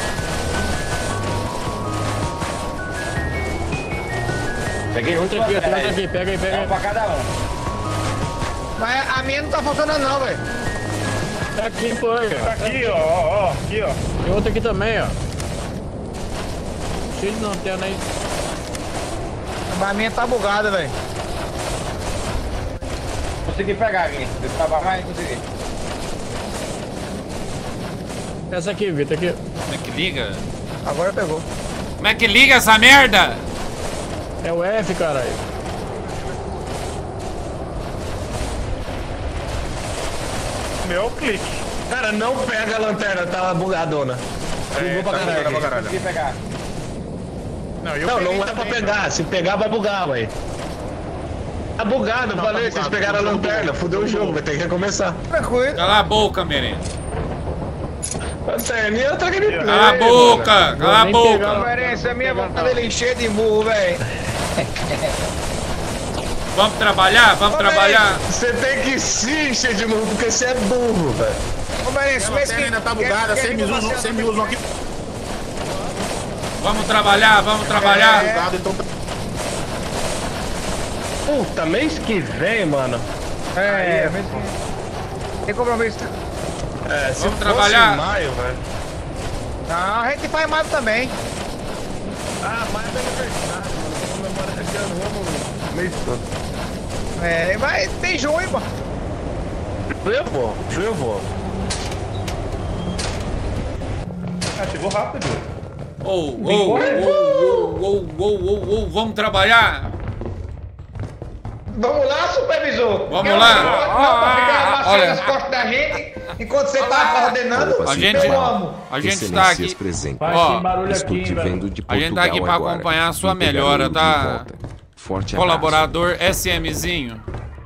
Speaker 10: Peguei outra aqui, outra aqui. Pega aí, pega aí.
Speaker 4: Pra cada um.
Speaker 5: Mas a minha não tá funcionando não, velho.
Speaker 10: Tá aqui, pô. Aí,
Speaker 2: Tá
Speaker 10: ó.
Speaker 2: aqui, ó. Aqui, ó.
Speaker 10: Tem outra aqui também, ó. Cheio de lanterna aí.
Speaker 5: Mas a minha tá bugada, velho.
Speaker 4: Consegui pegar aqui. Eu trabalho, mas consegui.
Speaker 10: Essa aqui, Vitor, aqui.
Speaker 1: Como é que liga?
Speaker 5: Agora pegou.
Speaker 1: Como é que liga essa merda?
Speaker 10: É o F, caralho.
Speaker 2: Meu clique.
Speaker 9: Cara, não pega a lanterna, tá bugadona. Bugou pra caralho.
Speaker 4: Consegui pegar.
Speaker 9: Não é pra pegar. Se pegar, vai bugar, ué. Tá bugado, eu falei. Vocês pegaram a lanterna, fudeu o jogo, vai ter que recomeçar.
Speaker 5: Tranquilo.
Speaker 1: Cala a boca, merenda.
Speaker 9: Lanterninha, outra gameplay.
Speaker 1: Cala a boca, cala a boca.
Speaker 5: Conferência, a minha vontade dele encher de murro, velho.
Speaker 1: Vamos trabalhar? Vamos trabalhar?
Speaker 9: Você tem que se encher de novo, porque você é burro, velho.
Speaker 5: Conferência,
Speaker 11: A lanterna ainda tá bugada, sem me usam aqui.
Speaker 1: Vamos trabalhar, vamos trabalhar.
Speaker 11: Bugado, então tá.
Speaker 9: Puta, mês que vem, mano.
Speaker 5: Tem compromisso.
Speaker 9: É, se
Speaker 1: Vamos
Speaker 9: fosse
Speaker 1: trabalhar.
Speaker 9: em maio, velho.
Speaker 5: Não, a gente faz maio também.
Speaker 9: Ah, maio é aniversário, mano. Comemora esse ano, vamos mês todo.
Speaker 5: É, vai, tem junho, pô.
Speaker 9: Eu vou.
Speaker 2: Chegou rápido.
Speaker 1: Vamos trabalhar?
Speaker 5: Vamos lá, supervisor.
Speaker 1: Vamos
Speaker 5: Quer
Speaker 1: lá.
Speaker 5: Não, pra ficar amassando
Speaker 1: Olha.
Speaker 5: as costas da gente enquanto você tá coordenando.
Speaker 1: A gente tá aqui.
Speaker 7: Presente.
Speaker 10: Faz
Speaker 1: Ó,
Speaker 10: sem barulho
Speaker 7: Estou
Speaker 10: aqui,
Speaker 7: te
Speaker 10: velho.
Speaker 7: vendo de
Speaker 1: A gente tá aqui
Speaker 7: Portugal
Speaker 1: pra
Speaker 7: agora.
Speaker 1: acompanhar a sua
Speaker 7: Vim pegar
Speaker 1: melhora,
Speaker 7: o de
Speaker 1: tá?
Speaker 7: volta. Forte abraço.
Speaker 1: Colaborador SMzinho.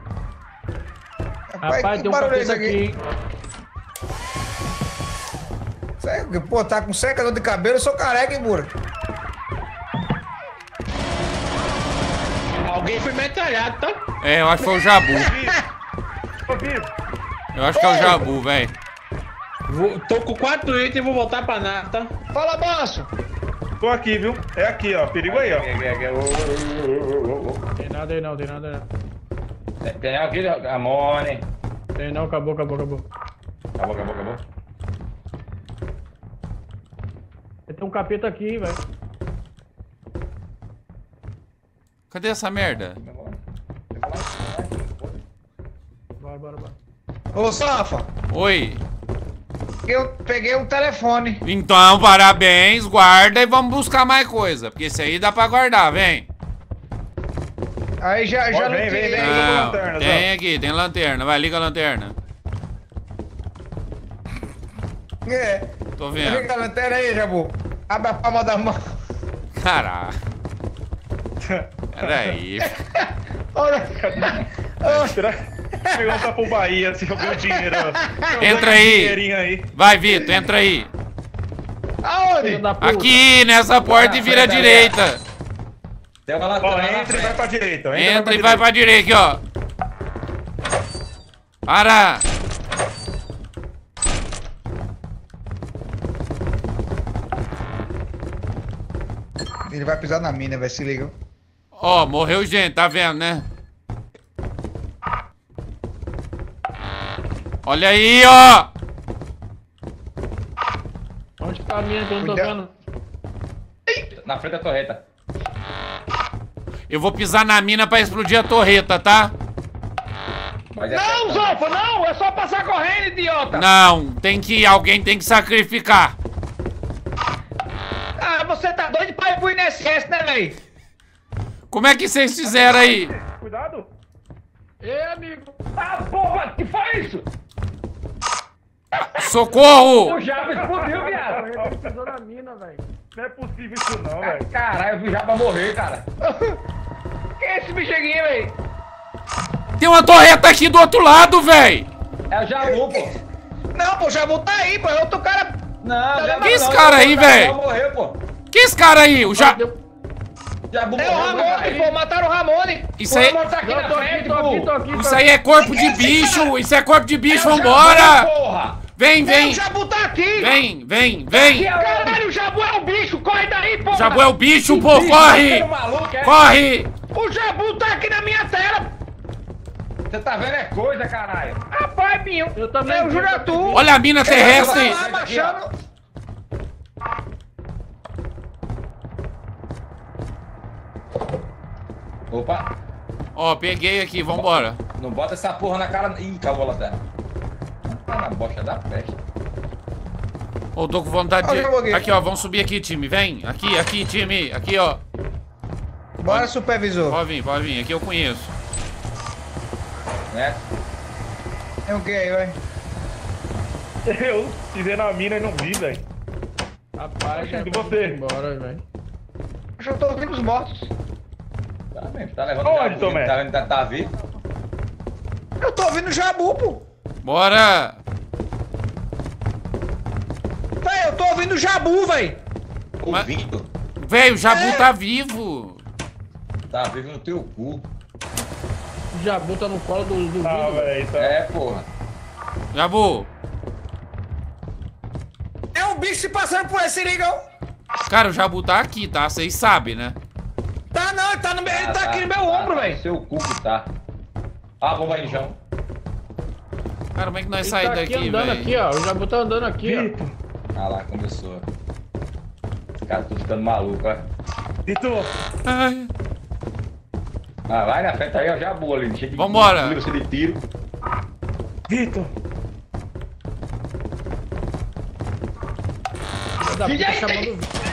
Speaker 10: Rapaz, tem um capeta aqui, hein?
Speaker 5: Sério, pô, tá com secador de cabelo, eu sou careca, hein, Bura?
Speaker 8: Alguém foi metralhado, tá?
Speaker 1: É, eu acho que foi o Jabu. Eu acho que é o Jabu, velho.
Speaker 8: Tô com 4 itens e vou voltar pra nave, tá?
Speaker 2: Fala, Baço! Tô aqui, viu? É aqui, ó. Perigo aí, ó.
Speaker 10: Tem nada aí não, tem nada aí não.
Speaker 4: Tem aqui, Amone.
Speaker 10: Tem não, acabou.
Speaker 4: Acabou.
Speaker 10: Tem um capeta aqui, velho.
Speaker 1: Cadê essa merda?
Speaker 10: Bora.
Speaker 5: Ô, Safa,
Speaker 1: Oi.
Speaker 5: eu peguei um telefone.
Speaker 1: Então, parabéns, guarda e vamos buscar mais coisa. Porque esse aí dá pra guardar, vem.
Speaker 5: Aí já
Speaker 2: Ó,
Speaker 5: não
Speaker 2: vem.
Speaker 1: Não,
Speaker 2: lanternas,
Speaker 1: tem aqui, tem lanterna. Vai, liga a lanterna.
Speaker 5: É.
Speaker 1: Tô
Speaker 5: Liga
Speaker 1: vendo.
Speaker 5: a lanterna aí, Jabu. Abre a palma da mão.
Speaker 1: Caraca. Peraí.
Speaker 5: Olha.
Speaker 2: Pergunta pro Bahia se eu ganho dinheiro.
Speaker 1: Entra aí. Vai, Vitor, entra aí.
Speaker 5: Aonde?
Speaker 1: Aqui, nessa porta e vira à direita.
Speaker 4: Tem uma
Speaker 2: Ó,
Speaker 4: lanterna.
Speaker 2: entra e vai pra direita.
Speaker 1: Entra e vai pra direita aqui, ó. Para.
Speaker 5: Ele vai pisar na mina, vai se liga.
Speaker 1: Ó, morreu gente, tá vendo, né? Olha aí, ó.
Speaker 10: Onde tá a minha que eu não tô
Speaker 5: Cuidado.
Speaker 10: vendo?
Speaker 4: Na frente da torreta.
Speaker 1: Eu vou pisar na mina pra explodir a torreta, tá?
Speaker 4: Mas é
Speaker 3: Não, Zofa, não! É só passar correndo, idiota!
Speaker 1: Não, alguém tem que sacrificar.
Speaker 3: Ah, você tá doido pra ir pro INSS, né, véi?
Speaker 1: Como é que vocês fizeram aí?
Speaker 2: Cuidado.
Speaker 10: Ei, amigo.
Speaker 3: Ah, porra, que foi isso?
Speaker 1: Socorro!
Speaker 3: O Jabo explodiu, viado.
Speaker 10: Ele pisou na mina, velho.
Speaker 2: Não é possível isso não, velho.
Speaker 4: Caralho, eu vi já pra morrer, cara.
Speaker 3: Que é esse bicheguinho, véi?
Speaker 1: Tem uma torreta aqui do outro lado, véi!
Speaker 4: É o Jabu, pô.
Speaker 5: Não, pô, o Jabu tá aí, pô. É outro cara.
Speaker 4: Não, Jabu
Speaker 1: Que esse
Speaker 4: não,
Speaker 1: cara aí,
Speaker 4: Jabu
Speaker 1: velho?
Speaker 4: morreu, pô.
Speaker 1: Que esse cara aí? O
Speaker 4: Jabu
Speaker 3: É o
Speaker 4: morreu,
Speaker 3: Ramone, pô. Mataram o Ramone.
Speaker 1: Isso aí,
Speaker 3: O Ramone tá aqui na frente, pô.
Speaker 1: isso aí é corpo de bicho! Isso é corpo de bicho, vambora!
Speaker 3: Porra!
Speaker 1: Vem!
Speaker 3: O Jabu tá aqui!
Speaker 1: Vem!
Speaker 3: Caralho, o Jabu é o bicho! Corre daí, porra!
Speaker 1: Jabu é o bicho, pô! Corre! Corre!
Speaker 3: O Jabu tá aqui na minha tela!
Speaker 4: Você tá vendo é coisa, caralho.
Speaker 3: Rapaz, Binho!
Speaker 10: Eu também.
Speaker 3: Eu juro a tu!
Speaker 1: Olha a mina terrestre!
Speaker 5: Tá lá, baixando.
Speaker 4: Opa,
Speaker 1: Ó, peguei aqui, vambora.
Speaker 4: não bota essa porra na cara. Ih, acabou a lanterna. Tá na bosta da peste.
Speaker 1: Ô, tô com vontade
Speaker 5: Ó, joguei.
Speaker 1: de... Aqui, ó, vamos subir aqui, time, vem. Aqui, time. Aqui, ó.
Speaker 5: Bora, supervisor.
Speaker 1: Pode vir, aqui eu conheço.
Speaker 4: Né?
Speaker 5: Tem o que aí, vai?
Speaker 2: Eu pisei na mina e não vi, velho.
Speaker 10: Rapaz, já
Speaker 2: E você?
Speaker 10: embora, velho.
Speaker 5: Acho que eu tô ouvindo os mortos.
Speaker 4: Tá mesmo, tá levando
Speaker 2: Onde,
Speaker 4: Jabu,
Speaker 2: Tomé?
Speaker 4: tá vendo que tá vivo?
Speaker 5: Eu tô ouvindo o Jabu, pô.
Speaker 1: Bora!
Speaker 5: Véi, eu tô ouvindo o Jabu, véi.
Speaker 4: Ouvindo?
Speaker 1: Véi, o Jabu tá vivo.
Speaker 4: Tá vivo no teu cu.
Speaker 10: O Jabu tá no colo do
Speaker 2: Ah,
Speaker 10: vidro.
Speaker 2: velho, tá.
Speaker 4: É, porra.
Speaker 1: Jabu.
Speaker 5: É um bicho se passando por esse ligão.
Speaker 1: Cara, o Jabu tá aqui, tá? Vocês sabem, né?
Speaker 5: Tá não, ele tá, no meu, ele tá aqui no meu ombro,
Speaker 4: tá,
Speaker 5: velho.
Speaker 4: Seu cu que tá. Ah, bomba aí no chão.
Speaker 1: Cara, como é que nós
Speaker 10: Ele
Speaker 1: saímos
Speaker 10: tá aqui
Speaker 1: daqui,
Speaker 10: andando aqui,
Speaker 1: velho?
Speaker 10: ó. O Jabu tá andando aqui,
Speaker 2: Vitor,
Speaker 4: Ah lá, começou. Os caras estão ficando malucos, ó.
Speaker 2: Vitor,
Speaker 1: Ai.
Speaker 4: Ah, vai na frente aí, ó, Jabu ali. Cheio de
Speaker 1: Vambora.
Speaker 4: tiro, cheio de tiro.
Speaker 2: Vitor.
Speaker 10: ó. Da puta chamando o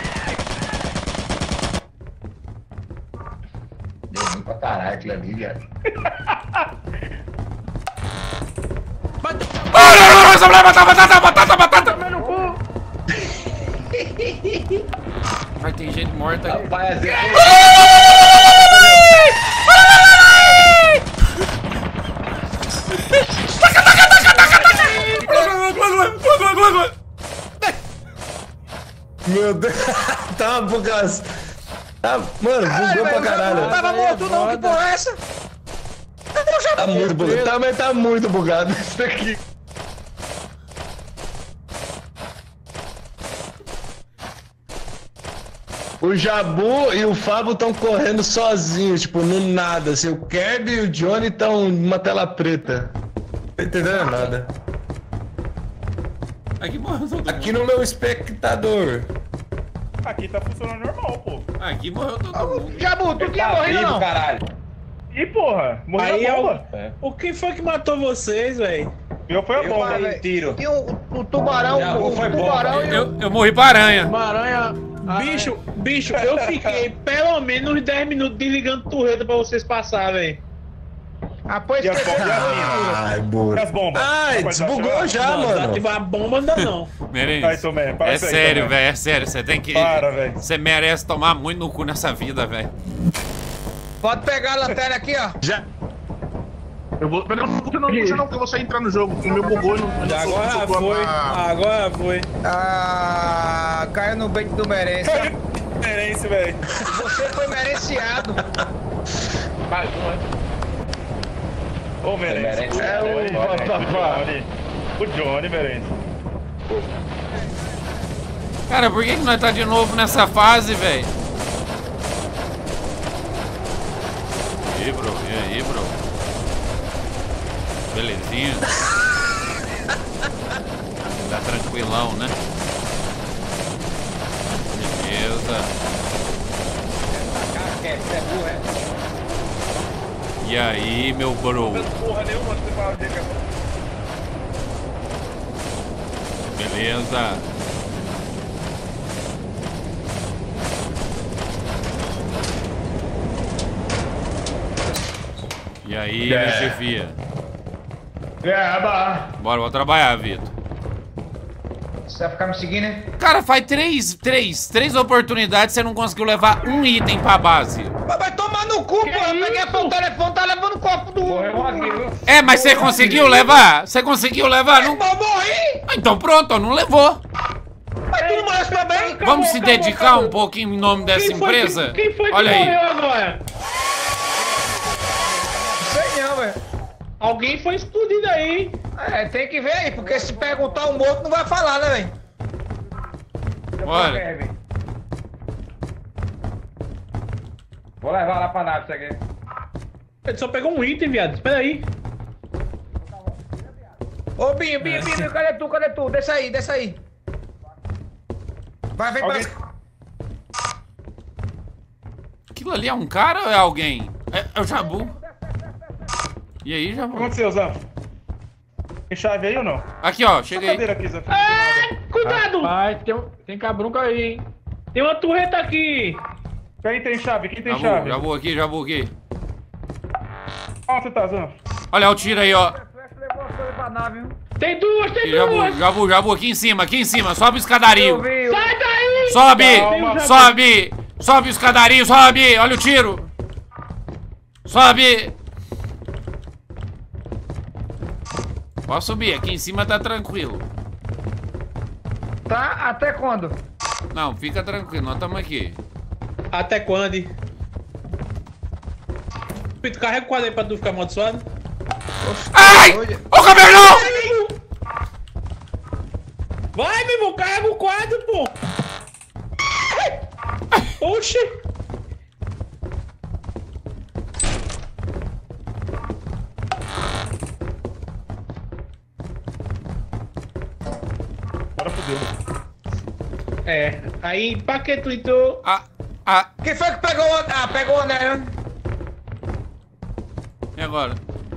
Speaker 4: Deu ruim pra caralho aquilo ali, velho.
Speaker 1: Batata! Vai, tem gente morta aqui.
Speaker 4: Rapaz, às vezes...
Speaker 9: Meu Deus. Tá bugas. Tá, mano, bugou pra caralho.
Speaker 5: Não tava morto não, que porra é essa?
Speaker 9: Tá muito bugado. Tá, mas tá muito bugado isso daqui. O Jabu e o Fábio estão correndo sozinhos, tipo, no nada. Assim, o Kirby e o Johnny estão numa tela preta. Não tô entendendo nada.
Speaker 1: Aqui morreu todo mundo.
Speaker 9: Aqui no meu espectador.
Speaker 2: Aqui tá funcionando normal, pô.
Speaker 1: Aqui morreu todo mundo.
Speaker 5: Jabu, tu tinha morrido não?
Speaker 3: caralho.
Speaker 2: Ih, porra, morreu
Speaker 8: Aí
Speaker 2: na
Speaker 8: é
Speaker 2: bomba.
Speaker 8: o que foi que matou vocês, velho?
Speaker 2: Eu foi a bomba.
Speaker 3: Tiro.
Speaker 5: E o tubarão,
Speaker 3: Jabu foi bom,
Speaker 5: tubarão e o...
Speaker 1: Eu morri pra aranha.
Speaker 8: Uma aranha. Bicho, eu fiquei pelo menos uns 10 minutos desligando turreta pra vocês passar, velho.
Speaker 5: Ah, pois
Speaker 2: E as
Speaker 5: que...
Speaker 2: bombas?
Speaker 9: Ai,
Speaker 2: E
Speaker 9: burro.
Speaker 2: as bombas?
Speaker 9: Ai,
Speaker 2: Rapaz, tá
Speaker 9: desbugou
Speaker 2: chegando?
Speaker 9: já,
Speaker 8: Não,
Speaker 9: mano.
Speaker 8: ativar a bomba ainda não.
Speaker 2: Vai,
Speaker 1: Merengue.
Speaker 2: Tomé, para
Speaker 1: É
Speaker 2: isso aí,
Speaker 1: sério,
Speaker 2: Tomé.
Speaker 1: velho, é sério. Você tem que.
Speaker 2: Para, velho.
Speaker 1: Você merece tomar muito no cu nessa vida, velho.
Speaker 5: Pode pegar a lanterna aqui, ó.
Speaker 11: Já. Eu vou. Não, não, puxa não, porque eu vou sair entrar no jogo. O meu bugou e não.
Speaker 8: Agora foi. Agora foi.
Speaker 5: Ah, caiu no bait do Merencio.
Speaker 2: Diferença, velho.
Speaker 5: Você foi merenciado.
Speaker 3: Mais um, né?
Speaker 2: Ô, Merencio.
Speaker 3: É
Speaker 2: o Johnny, Merencio.
Speaker 1: Cara, por que nós tá de novo nessa fase, velho? E aí, bro? E aí, bro? Belezinha? Tá tranquilão, né? Beleza. E aí, meu bro?
Speaker 2: Porra nenhuma, você fala de
Speaker 1: Beleza. E aí, minha chefia? Bora, vou trabalhar, Vitor.
Speaker 5: Você vai ficar me seguindo, né?
Speaker 1: Cara, faz três oportunidades você não conseguiu levar um item pra base.
Speaker 5: Vai tomar no cu, porra. Peguei o telefone, tá levando o copo do...
Speaker 1: É, mas você conseguiu levar? Você conseguiu levar? Não...
Speaker 5: Eu morri!
Speaker 1: Então pronto, ó, não levou.
Speaker 5: Mas tu não morreu também?
Speaker 1: Vamos se dedicar um pouquinho em nome dessa empresa?
Speaker 8: Quem foi que
Speaker 1: Olha aí.
Speaker 8: morreu agora?
Speaker 5: Sei não, velho.
Speaker 8: Alguém foi explodido aí.
Speaker 5: É, tem que ver aí, porque se perguntar um morto não vai falar, né, velho?
Speaker 1: Olha.
Speaker 3: Vou levar lá pra nave isso aqui.
Speaker 8: Ele só pegou um item, viado. Espera aí.
Speaker 5: Ô, Binho, cadê tu? Desce aí. Vai, vem
Speaker 2: Alguém...
Speaker 5: pra...
Speaker 1: Aquilo ali é um cara ou é alguém? É o Jabu. E aí,
Speaker 2: O que
Speaker 1: Jabu?
Speaker 2: aconteceu, Zanf? Tem chave aí ou não?
Speaker 1: Aqui, ó, cheguei.
Speaker 2: Cadeira aqui, Zanf.
Speaker 8: Cuidado!
Speaker 10: Pai, tem cabrunca aí, hein?
Speaker 8: Tem uma turreta aqui.
Speaker 2: Quem tem chave? Quem tem chave?
Speaker 1: Jabu aqui.
Speaker 2: Onde você tá, Zanf?
Speaker 1: Olha o tiro aí, ó.
Speaker 8: Tem duas.
Speaker 1: Jabu, aqui em cima. Sobe o escadario.
Speaker 8: Sai daí!
Speaker 1: Sobe o escadario, sobe. Olha o tiro. Sobe. Pode subir, aqui em cima tá tranquilo.
Speaker 5: Tá? Até quando?
Speaker 1: Não, fica tranquilo, nós estamos aqui.
Speaker 8: Até quando? Pito, carrega o quadro aí pra tu ficar amaldiçoado.
Speaker 1: Ai! Ô, Cabernon!
Speaker 8: Vai, meu irmão, carrega o quadro, pô! Oxi!
Speaker 2: Agora fodeu.
Speaker 8: É, aí pra que tu entrou?
Speaker 5: Quem foi que pegou o... Ah, pegou o anel.
Speaker 1: E agora?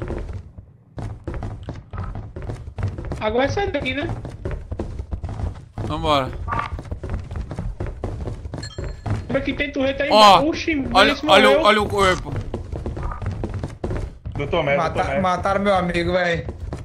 Speaker 8: Agora sai daqui, né?
Speaker 1: Vambora.
Speaker 8: Aqui tem turreta aí.
Speaker 1: Ó,
Speaker 8: Oxi,
Speaker 1: olha o corpo.
Speaker 2: Do Tomé,
Speaker 5: Mataram meu amigo, velho.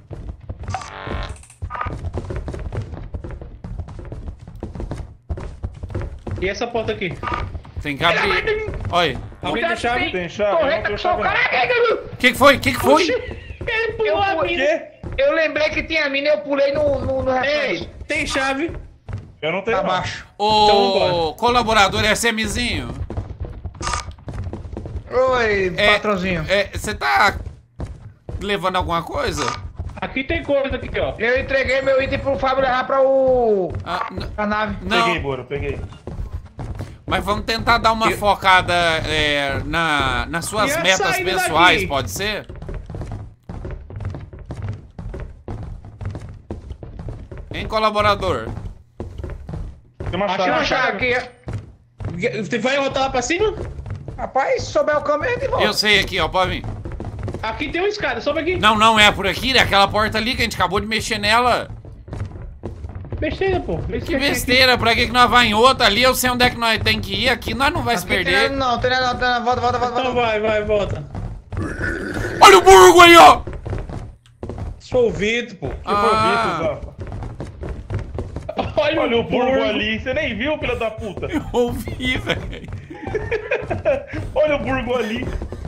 Speaker 8: E essa porta aqui?
Speaker 1: Tem que abrir. Olha.
Speaker 8: Alguém tem chave?
Speaker 2: Tem chave? Não tem chave não.
Speaker 1: O que foi?
Speaker 8: Ele pulou a mina.
Speaker 5: Eu lembrei que tinha mina e eu pulei no
Speaker 8: Ei, tem chave?
Speaker 2: Eu não tenho.
Speaker 5: Abaixo.
Speaker 1: Ô, colaborador SMzinho.
Speaker 5: Oi, patrãozinho.
Speaker 1: Você tá levando alguma coisa?
Speaker 8: Aqui tem coisa aqui, ó.
Speaker 5: Eu entreguei meu item pro Fábio levar pra nave.
Speaker 1: Não.
Speaker 2: Peguei, Boro, peguei.
Speaker 1: Mas vamos tentar dar uma focada nas suas metas pessoais, daqui? Pode ser? Hein, colaborador?
Speaker 2: Tem uma chave
Speaker 8: aqui. Você vai voltar lá pra cima?
Speaker 5: Rapaz, se souber o caminho, de volta.
Speaker 1: Eu sei aqui, ó, pode vir.
Speaker 8: Aqui tem uma escada, sobe aqui.
Speaker 1: Não é por aqui, é aquela porta ali que a gente acabou de mexer nela.
Speaker 8: Besteira, pô.
Speaker 1: Que besteira, pra que nós vai em outra ali? Eu sei onde é que nós tem que ir, aqui nós não vai se perder.
Speaker 5: Não, volta.
Speaker 8: Então vai, volta.
Speaker 1: Olha o burgo aí, ó!
Speaker 8: Sou o Vitor, pô.
Speaker 2: Olha o burgo ali, você nem viu, filho da puta?
Speaker 1: Eu ouvi, velho.
Speaker 2: Olha o burgo ali.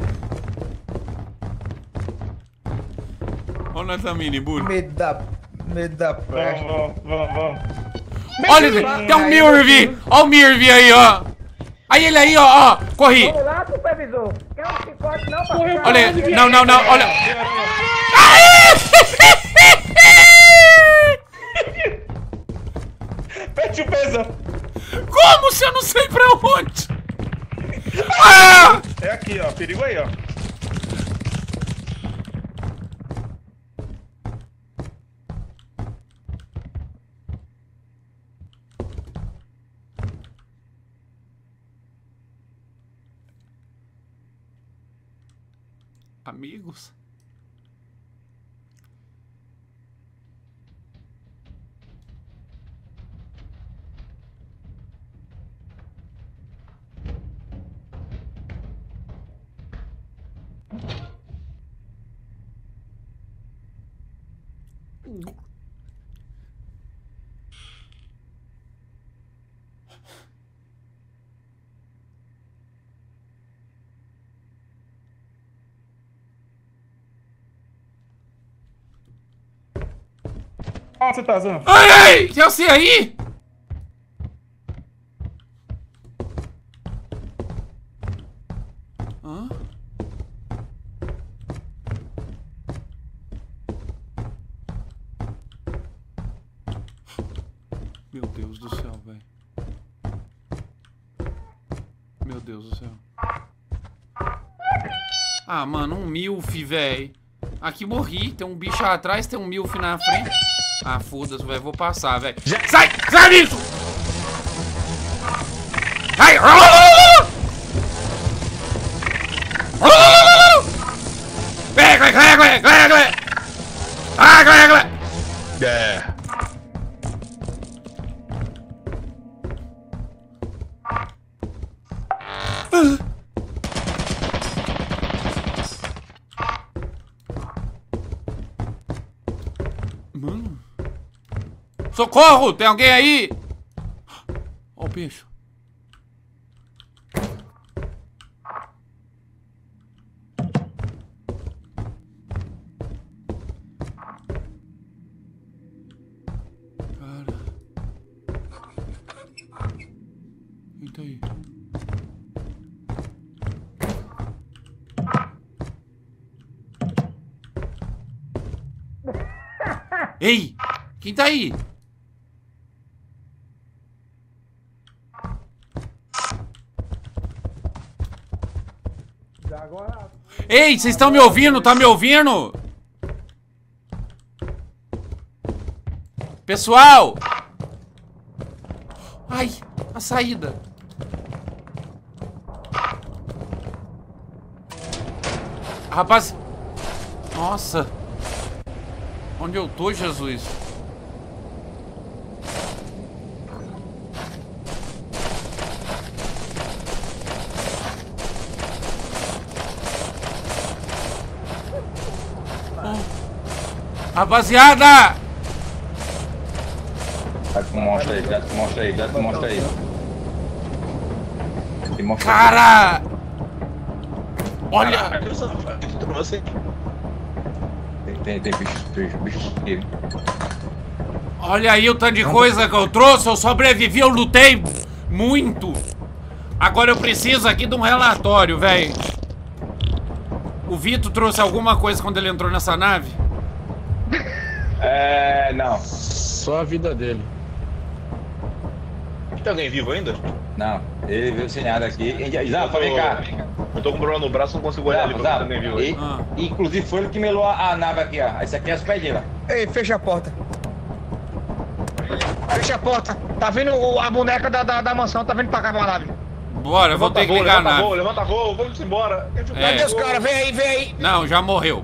Speaker 1: Olha essa mini burro.
Speaker 5: Medo da praia.
Speaker 2: Vamos.
Speaker 1: Olha, tem um Mirvi! Olha o Mirvi aí, ó! Aí ele aí, ó! Corri!
Speaker 5: Vamos lá, supervisor. Quer um chicote não,
Speaker 1: papai? Olha, não, olha!
Speaker 2: Pede o peso!
Speaker 1: Como se eu não sei pra onde? Ah!
Speaker 2: É aqui, ó. Perigo aí, ó.
Speaker 1: Amigos?
Speaker 2: Onde você tá, Zan?
Speaker 1: Ei! É você aí? Hã? Meu Deus do céu, velho. Meu Deus do céu. Ah, mano, um milf, velho. Aqui morri. Tem um bicho atrás, tem um milf na frente. Ah, foda-se, velho. Vou passar, velho. Sai! Sai disso! Sai! Mano. Socorro! Tem alguém aí? Ó o bicho. Cara. Eita aí. Ei! Quem tá aí? Ei, vocês estão me ouvindo? Tá me ouvindo? Pessoal! Ai, a saída. Rapaz... Nossa. Onde eu tô, Jesus? Rapaziada!
Speaker 4: Cuidado com o monstro aí, cuidado com o monstro aí, cuidado com o monstro aí.
Speaker 1: Cara! Olha!
Speaker 4: Tem bicho aqui.
Speaker 1: Olha aí o tanto de coisa que eu trouxe, eu sobrevivi, eu lutei muito. Agora eu preciso aqui de um relatório, velho. O Vitor trouxe alguma coisa quando ele entrou nessa nave?
Speaker 4: Não.
Speaker 10: Só a vida dele.
Speaker 11: Tem alguém vivo ainda?
Speaker 5: Não, ele veio sem nada aqui. Zanfa, vem cá.
Speaker 11: Eu tô com problema no braço, não consigo olhar ali pra você nem viu aí.
Speaker 5: Inclusive foi ele que melou a nave aqui, ó. Esse aqui é as pés dele, ó. Ei, fecha a porta. Fecha a porta. Tá vindo a boneca da mansão, tá vindo pra cá com a nave.
Speaker 1: Bora, eu vou ter que ligar a nave.
Speaker 11: Levanta voo, vamos embora.
Speaker 5: Cadê os caras? Vem aí, vem aí.
Speaker 1: Não, já morreu.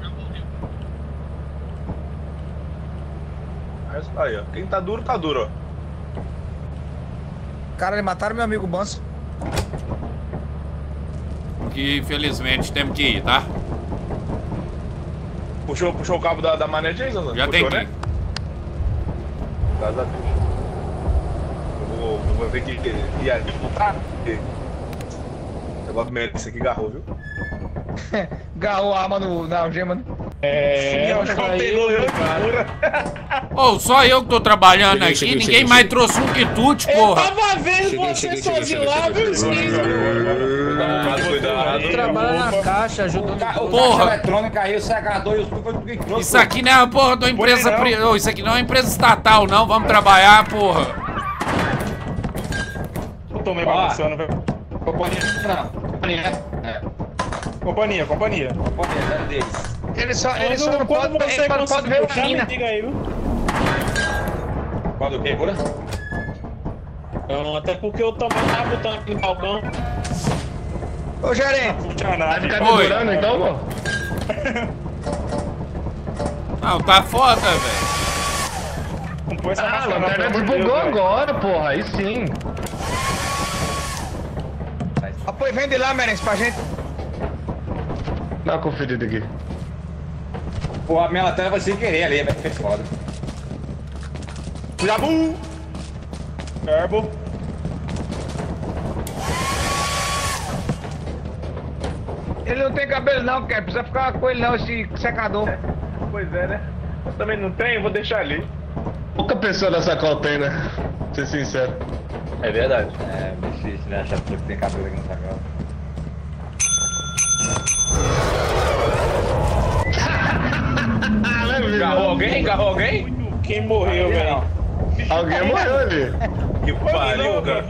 Speaker 11: Aí, ó. Quem tá duro, ó.
Speaker 5: Cara, eles mataram meu amigo Banso.
Speaker 1: Que infelizmente temos que ir, tá?
Speaker 11: Puxou o cabo da manete aí, Zanzan?
Speaker 1: Já tem que ir.
Speaker 11: Né? Graças a Deus. Eu vou ter que ir ali voltar. O negócio merece esse aqui garrou, viu?
Speaker 5: Garrou a arma na algema, né?
Speaker 1: Ô, só eu que tô trabalhando aqui, ninguém mais trouxe um quitute, porra.
Speaker 8: Eu tava vendo você sozinho lá, viu,
Speaker 10: Cuidado. Trabalha na caixa, ajudando.
Speaker 1: Porra.
Speaker 5: Eletrônica aí, o secador e os tubos.
Speaker 1: Isso aqui não é uma porra de uma empresa. Isso aqui não é uma empresa estatal, não. Vamos trabalhar, porra.
Speaker 2: Eu tô meio balançando, velho. Companhia,
Speaker 5: zero deles.
Speaker 8: Eles só não podem ver o mina.
Speaker 5: Quando o quê, cura?
Speaker 8: Não, até porque eu também tava botando aqui no balcão.
Speaker 5: Ô, gerente.
Speaker 3: Vai ficar demorando então, pô?
Speaker 1: Não, tá foda, velho.
Speaker 2: Não põe essa
Speaker 3: A
Speaker 2: máscara não,
Speaker 3: lanterna
Speaker 2: pelo amor de
Speaker 3: desbugou
Speaker 2: Deus,
Speaker 3: agora, porra, aí sim.
Speaker 5: Apoio, vem de lá, Merengue, pra gente.
Speaker 3: Dá uma conferida aqui.
Speaker 5: Pô, a minha lanterna vai sem querer ali, vai ficar foda.
Speaker 2: Jabu! Carbo.
Speaker 5: Ele não tem cabelo não, Cap. Precisa ficar com ele não, esse secador.
Speaker 2: Pois é, né? Eu também não tenho, vou deixar ali.
Speaker 3: Pouca pessoa da sacola tem, né? Ser sincero.
Speaker 11: É verdade.
Speaker 5: É difícil, né? Achar que tem cabelo aqui no sacola.
Speaker 11: Garrou alguém?
Speaker 8: Quem morreu, velho?
Speaker 3: Alguém morreu ali.
Speaker 11: Que pariu, cara.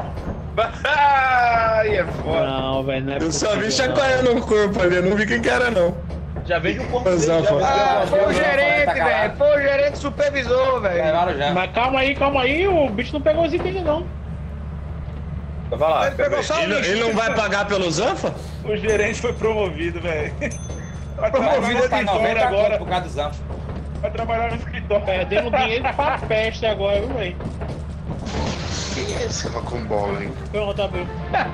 Speaker 11: Ai, é foda.
Speaker 8: Não, velho, não é
Speaker 3: Eu só vi chacoalhando no corpo ali, eu não vi quem que era não.
Speaker 11: Já vejo um corpo.
Speaker 5: Foi o gerente, velho. Foi o gerente supervisor, velho.
Speaker 8: Mas calma aí, o bicho não pegou os itens não.
Speaker 11: Vai lá.
Speaker 5: Ele pegou só o lixo.
Speaker 3: Ele não vai pagar pelo Zanfa?
Speaker 2: O gerente foi promovido, velho. Vai
Speaker 5: Promovido
Speaker 2: trabalhar no
Speaker 5: tá
Speaker 2: escritório
Speaker 5: 90
Speaker 2: agora.
Speaker 5: por causa do Zanfa.
Speaker 2: Vai trabalhar no escritório.
Speaker 8: Perdendo dinheiro pra peste agora, viu, velho?
Speaker 3: Quem é esse com bola, hein?
Speaker 8: Pronto, abriu.
Speaker 2: Tá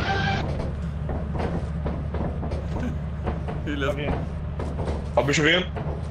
Speaker 2: vendo?
Speaker 11: Ó o bicho vindo.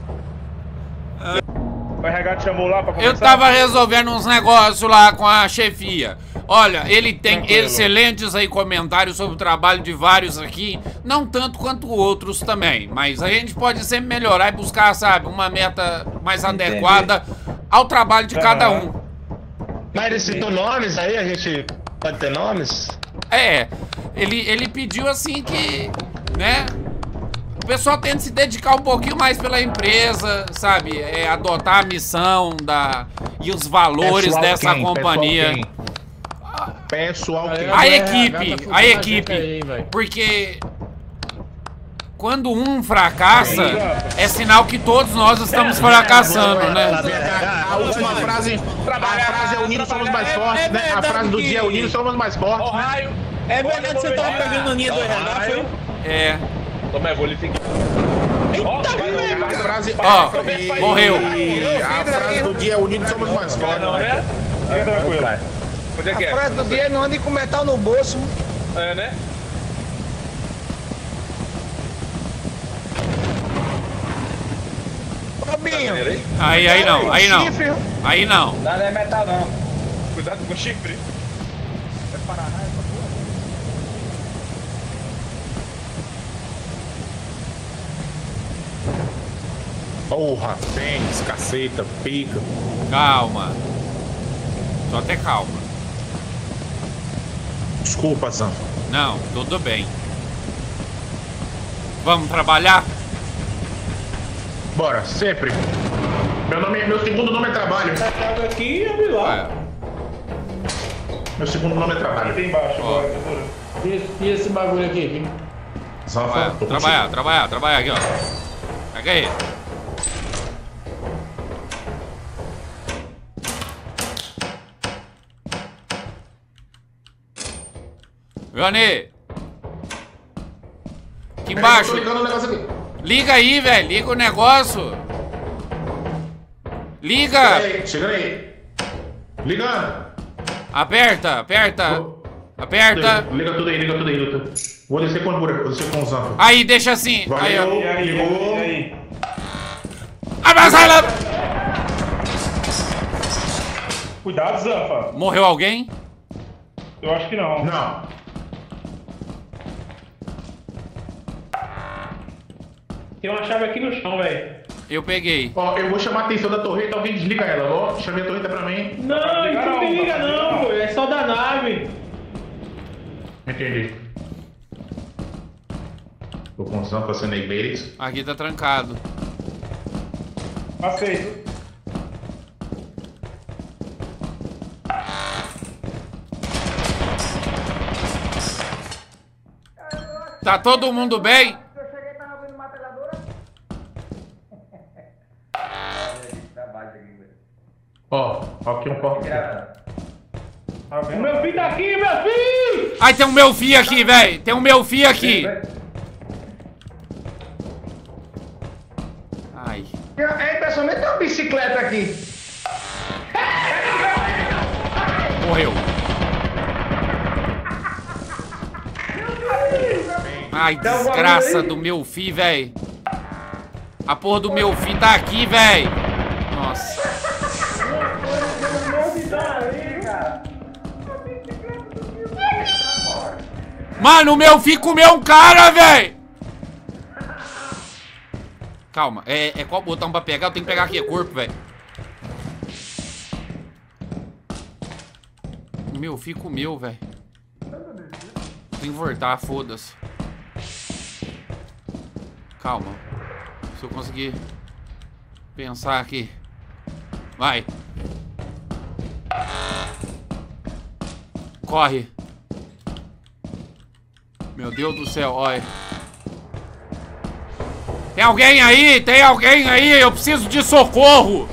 Speaker 2: O RH te chamou lá pra conversar?
Speaker 1: Eu tava resolvendo uns negócios lá com a chefia. Olha, ele tem excelentes aí comentários sobre o trabalho de vários aqui. Não tanto quanto outros também. Mas a gente pode sempre melhorar e buscar, sabe, uma meta mais adequada ao trabalho de cada um.
Speaker 3: Mas ele citou nomes aí, a gente pode ter nomes?
Speaker 1: É, ele pediu assim que, né, o pessoal tenta se dedicar um pouquinho mais pela empresa, sabe, adotar a missão e os valores dessa companhia.
Speaker 3: Pessoal quem?
Speaker 1: A equipe, porque quando um fracassa, é sinal que todos nós estamos fracassando, né?
Speaker 11: A última frase, é unidos somos mais fortes, né? A frase do dia é unidos somos mais fortes, né?
Speaker 8: É verdade que você tava pegando a linha do RH, foi?
Speaker 1: É.
Speaker 11: Toma, eu vou lhe ficar.
Speaker 3: A frase
Speaker 1: morreu.
Speaker 3: A frase do dia é unidos somos mais fortes, né?
Speaker 2: Fica tranquilo.
Speaker 11: Onde é que
Speaker 5: A
Speaker 11: é?
Speaker 5: frase do dia não ande com metal no bolso.
Speaker 11: É, né?
Speaker 5: Robinho.
Speaker 1: Aí não. Aí não.
Speaker 5: Não é metal não.
Speaker 2: Cuidado com o chifre. Vai parar a raiva,
Speaker 3: Porra, tênis, caceta, pica.
Speaker 1: Calma. Só ter calma.
Speaker 3: Desculpa, Zanfa.
Speaker 1: Não, tudo bem. Vamos trabalhar?
Speaker 3: Bora, sempre. Meu segundo nome é trabalho.
Speaker 8: Pega aqui e abre lá.
Speaker 9: Meu segundo nome é trabalho.
Speaker 2: Tem embaixo,
Speaker 1: Ó.
Speaker 2: agora.
Speaker 10: E esse bagulho aqui?
Speaker 1: Trabalhar aqui, ó. Pega aí. Johnny! Aqui embaixo.
Speaker 9: Tô ligando o negócio aqui.
Speaker 1: Liga aí, velho. Liga o negócio. Liga.
Speaker 9: Chega aí. Ligando.
Speaker 1: Aperta. Aperta.
Speaker 9: Liga tudo aí, Luta. Vou descer com o buraco, vou descer com os amplos.
Speaker 1: Aí, deixa assim. Aí, ó.
Speaker 2: E aí?
Speaker 1: Abraçada!
Speaker 2: Cuidado, Zanfa.
Speaker 1: Morreu alguém?
Speaker 2: Eu acho que não.
Speaker 9: Não.
Speaker 8: Tem uma chave aqui no chão, velho.
Speaker 1: Eu peguei.
Speaker 9: Ó, eu vou chamar a atenção da torreta, alguém desliga ela, ó. Chamei a torreta pra mim.
Speaker 8: Não, isso não liga não, pô. É só da nave.
Speaker 9: Entendi. Tô com os amplos sendo baits.
Speaker 1: Aqui tá trancado.
Speaker 2: Passei.
Speaker 1: Tá todo mundo bem?
Speaker 9: Ó, aqui um corte.
Speaker 8: Meu filho tá aqui, meu filho!
Speaker 1: Ai, tem um meu filho aqui, velho. Tem um meu filho aqui. Ai.
Speaker 3: É impressionante, tem uma bicicleta aqui.
Speaker 1: Morreu. Ai, desgraça do meu filho, velho. A porra do meu filho tá aqui, velho. Nossa. Mano, o meu filho comeu um cara, velho. Calma, é qual botão pra pegar? Eu tenho que pegar aqui, é corpo, velho. O meu filho comeu, velho. Tem que voltar, foda-se. Calma. Se eu conseguir pensar aqui. Vai. Corre. Meu Deus do céu, olha. Tem alguém aí? Tem alguém aí? Eu preciso de socorro.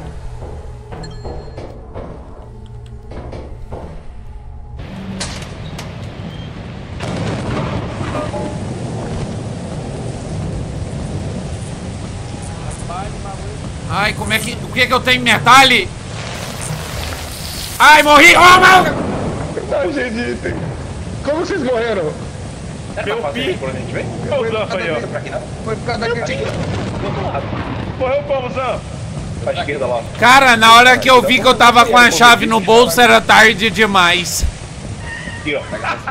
Speaker 1: Ai, como é que... O que é que eu tenho em metal? Ai, morri! Oh, mano!
Speaker 11: Não acredito. Como vocês morreram?
Speaker 2: Meu filho.
Speaker 11: Por onde a gente vem?
Speaker 2: Olha o Zanfa aí, ó.
Speaker 5: Foi por causa daquele...
Speaker 2: Morreu como, Zanfa?
Speaker 11: Pra esquerda lá.
Speaker 1: Cara, na hora que eu vi que eu tava com a chave no bolso, era tarde demais.
Speaker 11: Aqui, ó.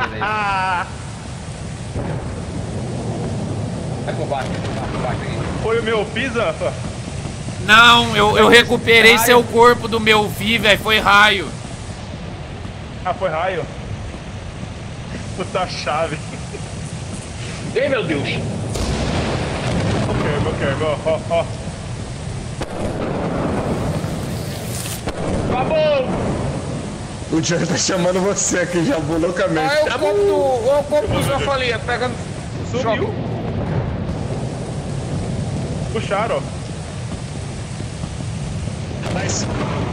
Speaker 2: Foi o meu filho, Zanfa?
Speaker 1: Não, eu recuperei seu corpo do meu filho, velho. Foi raio.
Speaker 2: Ah, foi raio? Puta chave.
Speaker 11: Ei, meu Deus.
Speaker 2: Carregou, ó.
Speaker 11: Acabou.
Speaker 5: O Johnny tá chamando você aqui já loucamente.
Speaker 3: Ah, é o copo do Zanfalinha, pegando.
Speaker 2: Subiu. Puxaram, ó.
Speaker 11: Nice.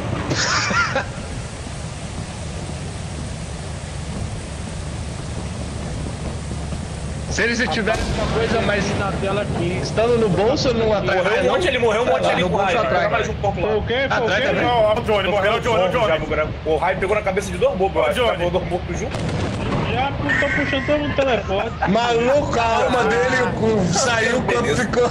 Speaker 11: Se eles tiverem uma coisa mais
Speaker 10: na tela aqui.
Speaker 11: estando no bolso ou não atrás?
Speaker 9: Morreu um monte, ele morreu um monte ali com raio.
Speaker 5: atrás.
Speaker 9: Mais um pouco lá.
Speaker 2: Foi o quê?
Speaker 11: Atrás também.
Speaker 2: Ó, o Johnny, morreu o Johnny.
Speaker 9: O raio pegou na cabeça de dois bobos, eu acho.
Speaker 2: Johnny.
Speaker 9: Pegou dois bobos junto.
Speaker 8: Já tô puxando todo mundo no telefone.
Speaker 5: Maluco, a alma dele saiu quando ficou...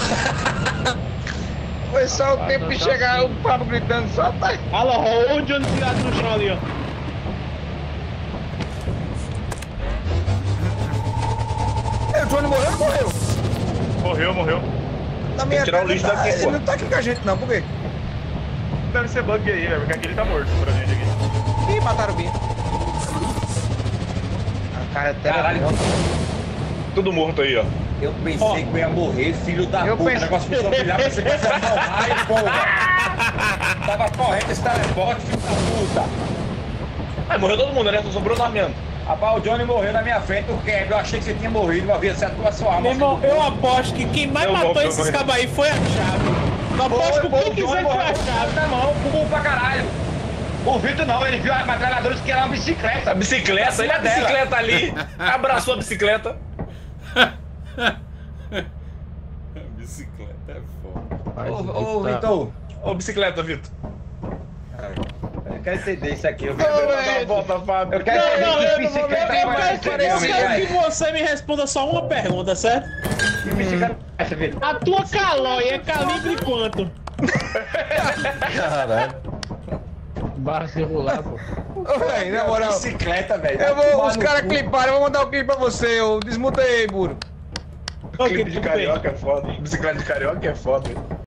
Speaker 3: Foi só o tempo de chegar o Pablo gritando, só tá.
Speaker 8: Alô, olha o Johnny tirado no chão ali, ó.
Speaker 5: O Johnny morreu ou morreu?
Speaker 2: Morreu.
Speaker 5: Na minha
Speaker 11: tirar o lixo daqui,
Speaker 5: ele
Speaker 11: pô.
Speaker 5: não tá aqui com a gente não, por quê?
Speaker 2: Deve ser bug aí, velho, porque aqui ele tá morto pra gente aqui.
Speaker 5: Ih, mataram o Binho. A cara até...
Speaker 9: Caralho.
Speaker 11: Tudo morto aí, ó.
Speaker 3: Eu pensei que eu ia morrer, filho da
Speaker 5: Eu
Speaker 3: puta.
Speaker 5: pensei-
Speaker 3: O negócio começou a brilhar, pensei que ia acertar o raio, porra. Tava correto esse teleporte, filho da puta.
Speaker 11: Ah, morreu todo mundo, né? Só sobrou nós mesmo.
Speaker 5: Rapaz, o Johnny morreu na minha frente, o Kevin. Eu achei que você tinha morrido, uma vez acertou a sua arma.
Speaker 8: Meu irmão, eu aposto que quem mais matou esses cabos aí foi a chave. Eu aposto que quem quiser foi a chave.
Speaker 3: Na mão, pulou pra caralho. O Vitor não, ele viu a metralhadora que era uma bicicleta.
Speaker 11: A bicicleta, ele é a bicicleta ali. Abraçou a bicicleta.
Speaker 1: A bicicleta é foda.
Speaker 5: Ô, Vitor.
Speaker 11: Ô, bicicleta, Vitor.
Speaker 5: Eu quero entender isso aqui. Eu
Speaker 11: Dá uma volta, Fábio.
Speaker 5: quero entender que bicicleta
Speaker 8: Eu
Speaker 5: vai
Speaker 8: quero que você me responda só uma pergunta, certo?
Speaker 5: Que bicicleta é essa, Vitor?
Speaker 8: A tua Calói é calibre quanto?
Speaker 5: Caralho.
Speaker 10: Barra circular, pô.
Speaker 5: Ô, velho, na moral.
Speaker 11: Bicicleta, velho.
Speaker 5: Os caras cliparam, eu vou mandar o clipe pra você. Eu desmuta aí, Buro.
Speaker 11: Clipe de carioca é foda. Bicicleta de carioca é foda.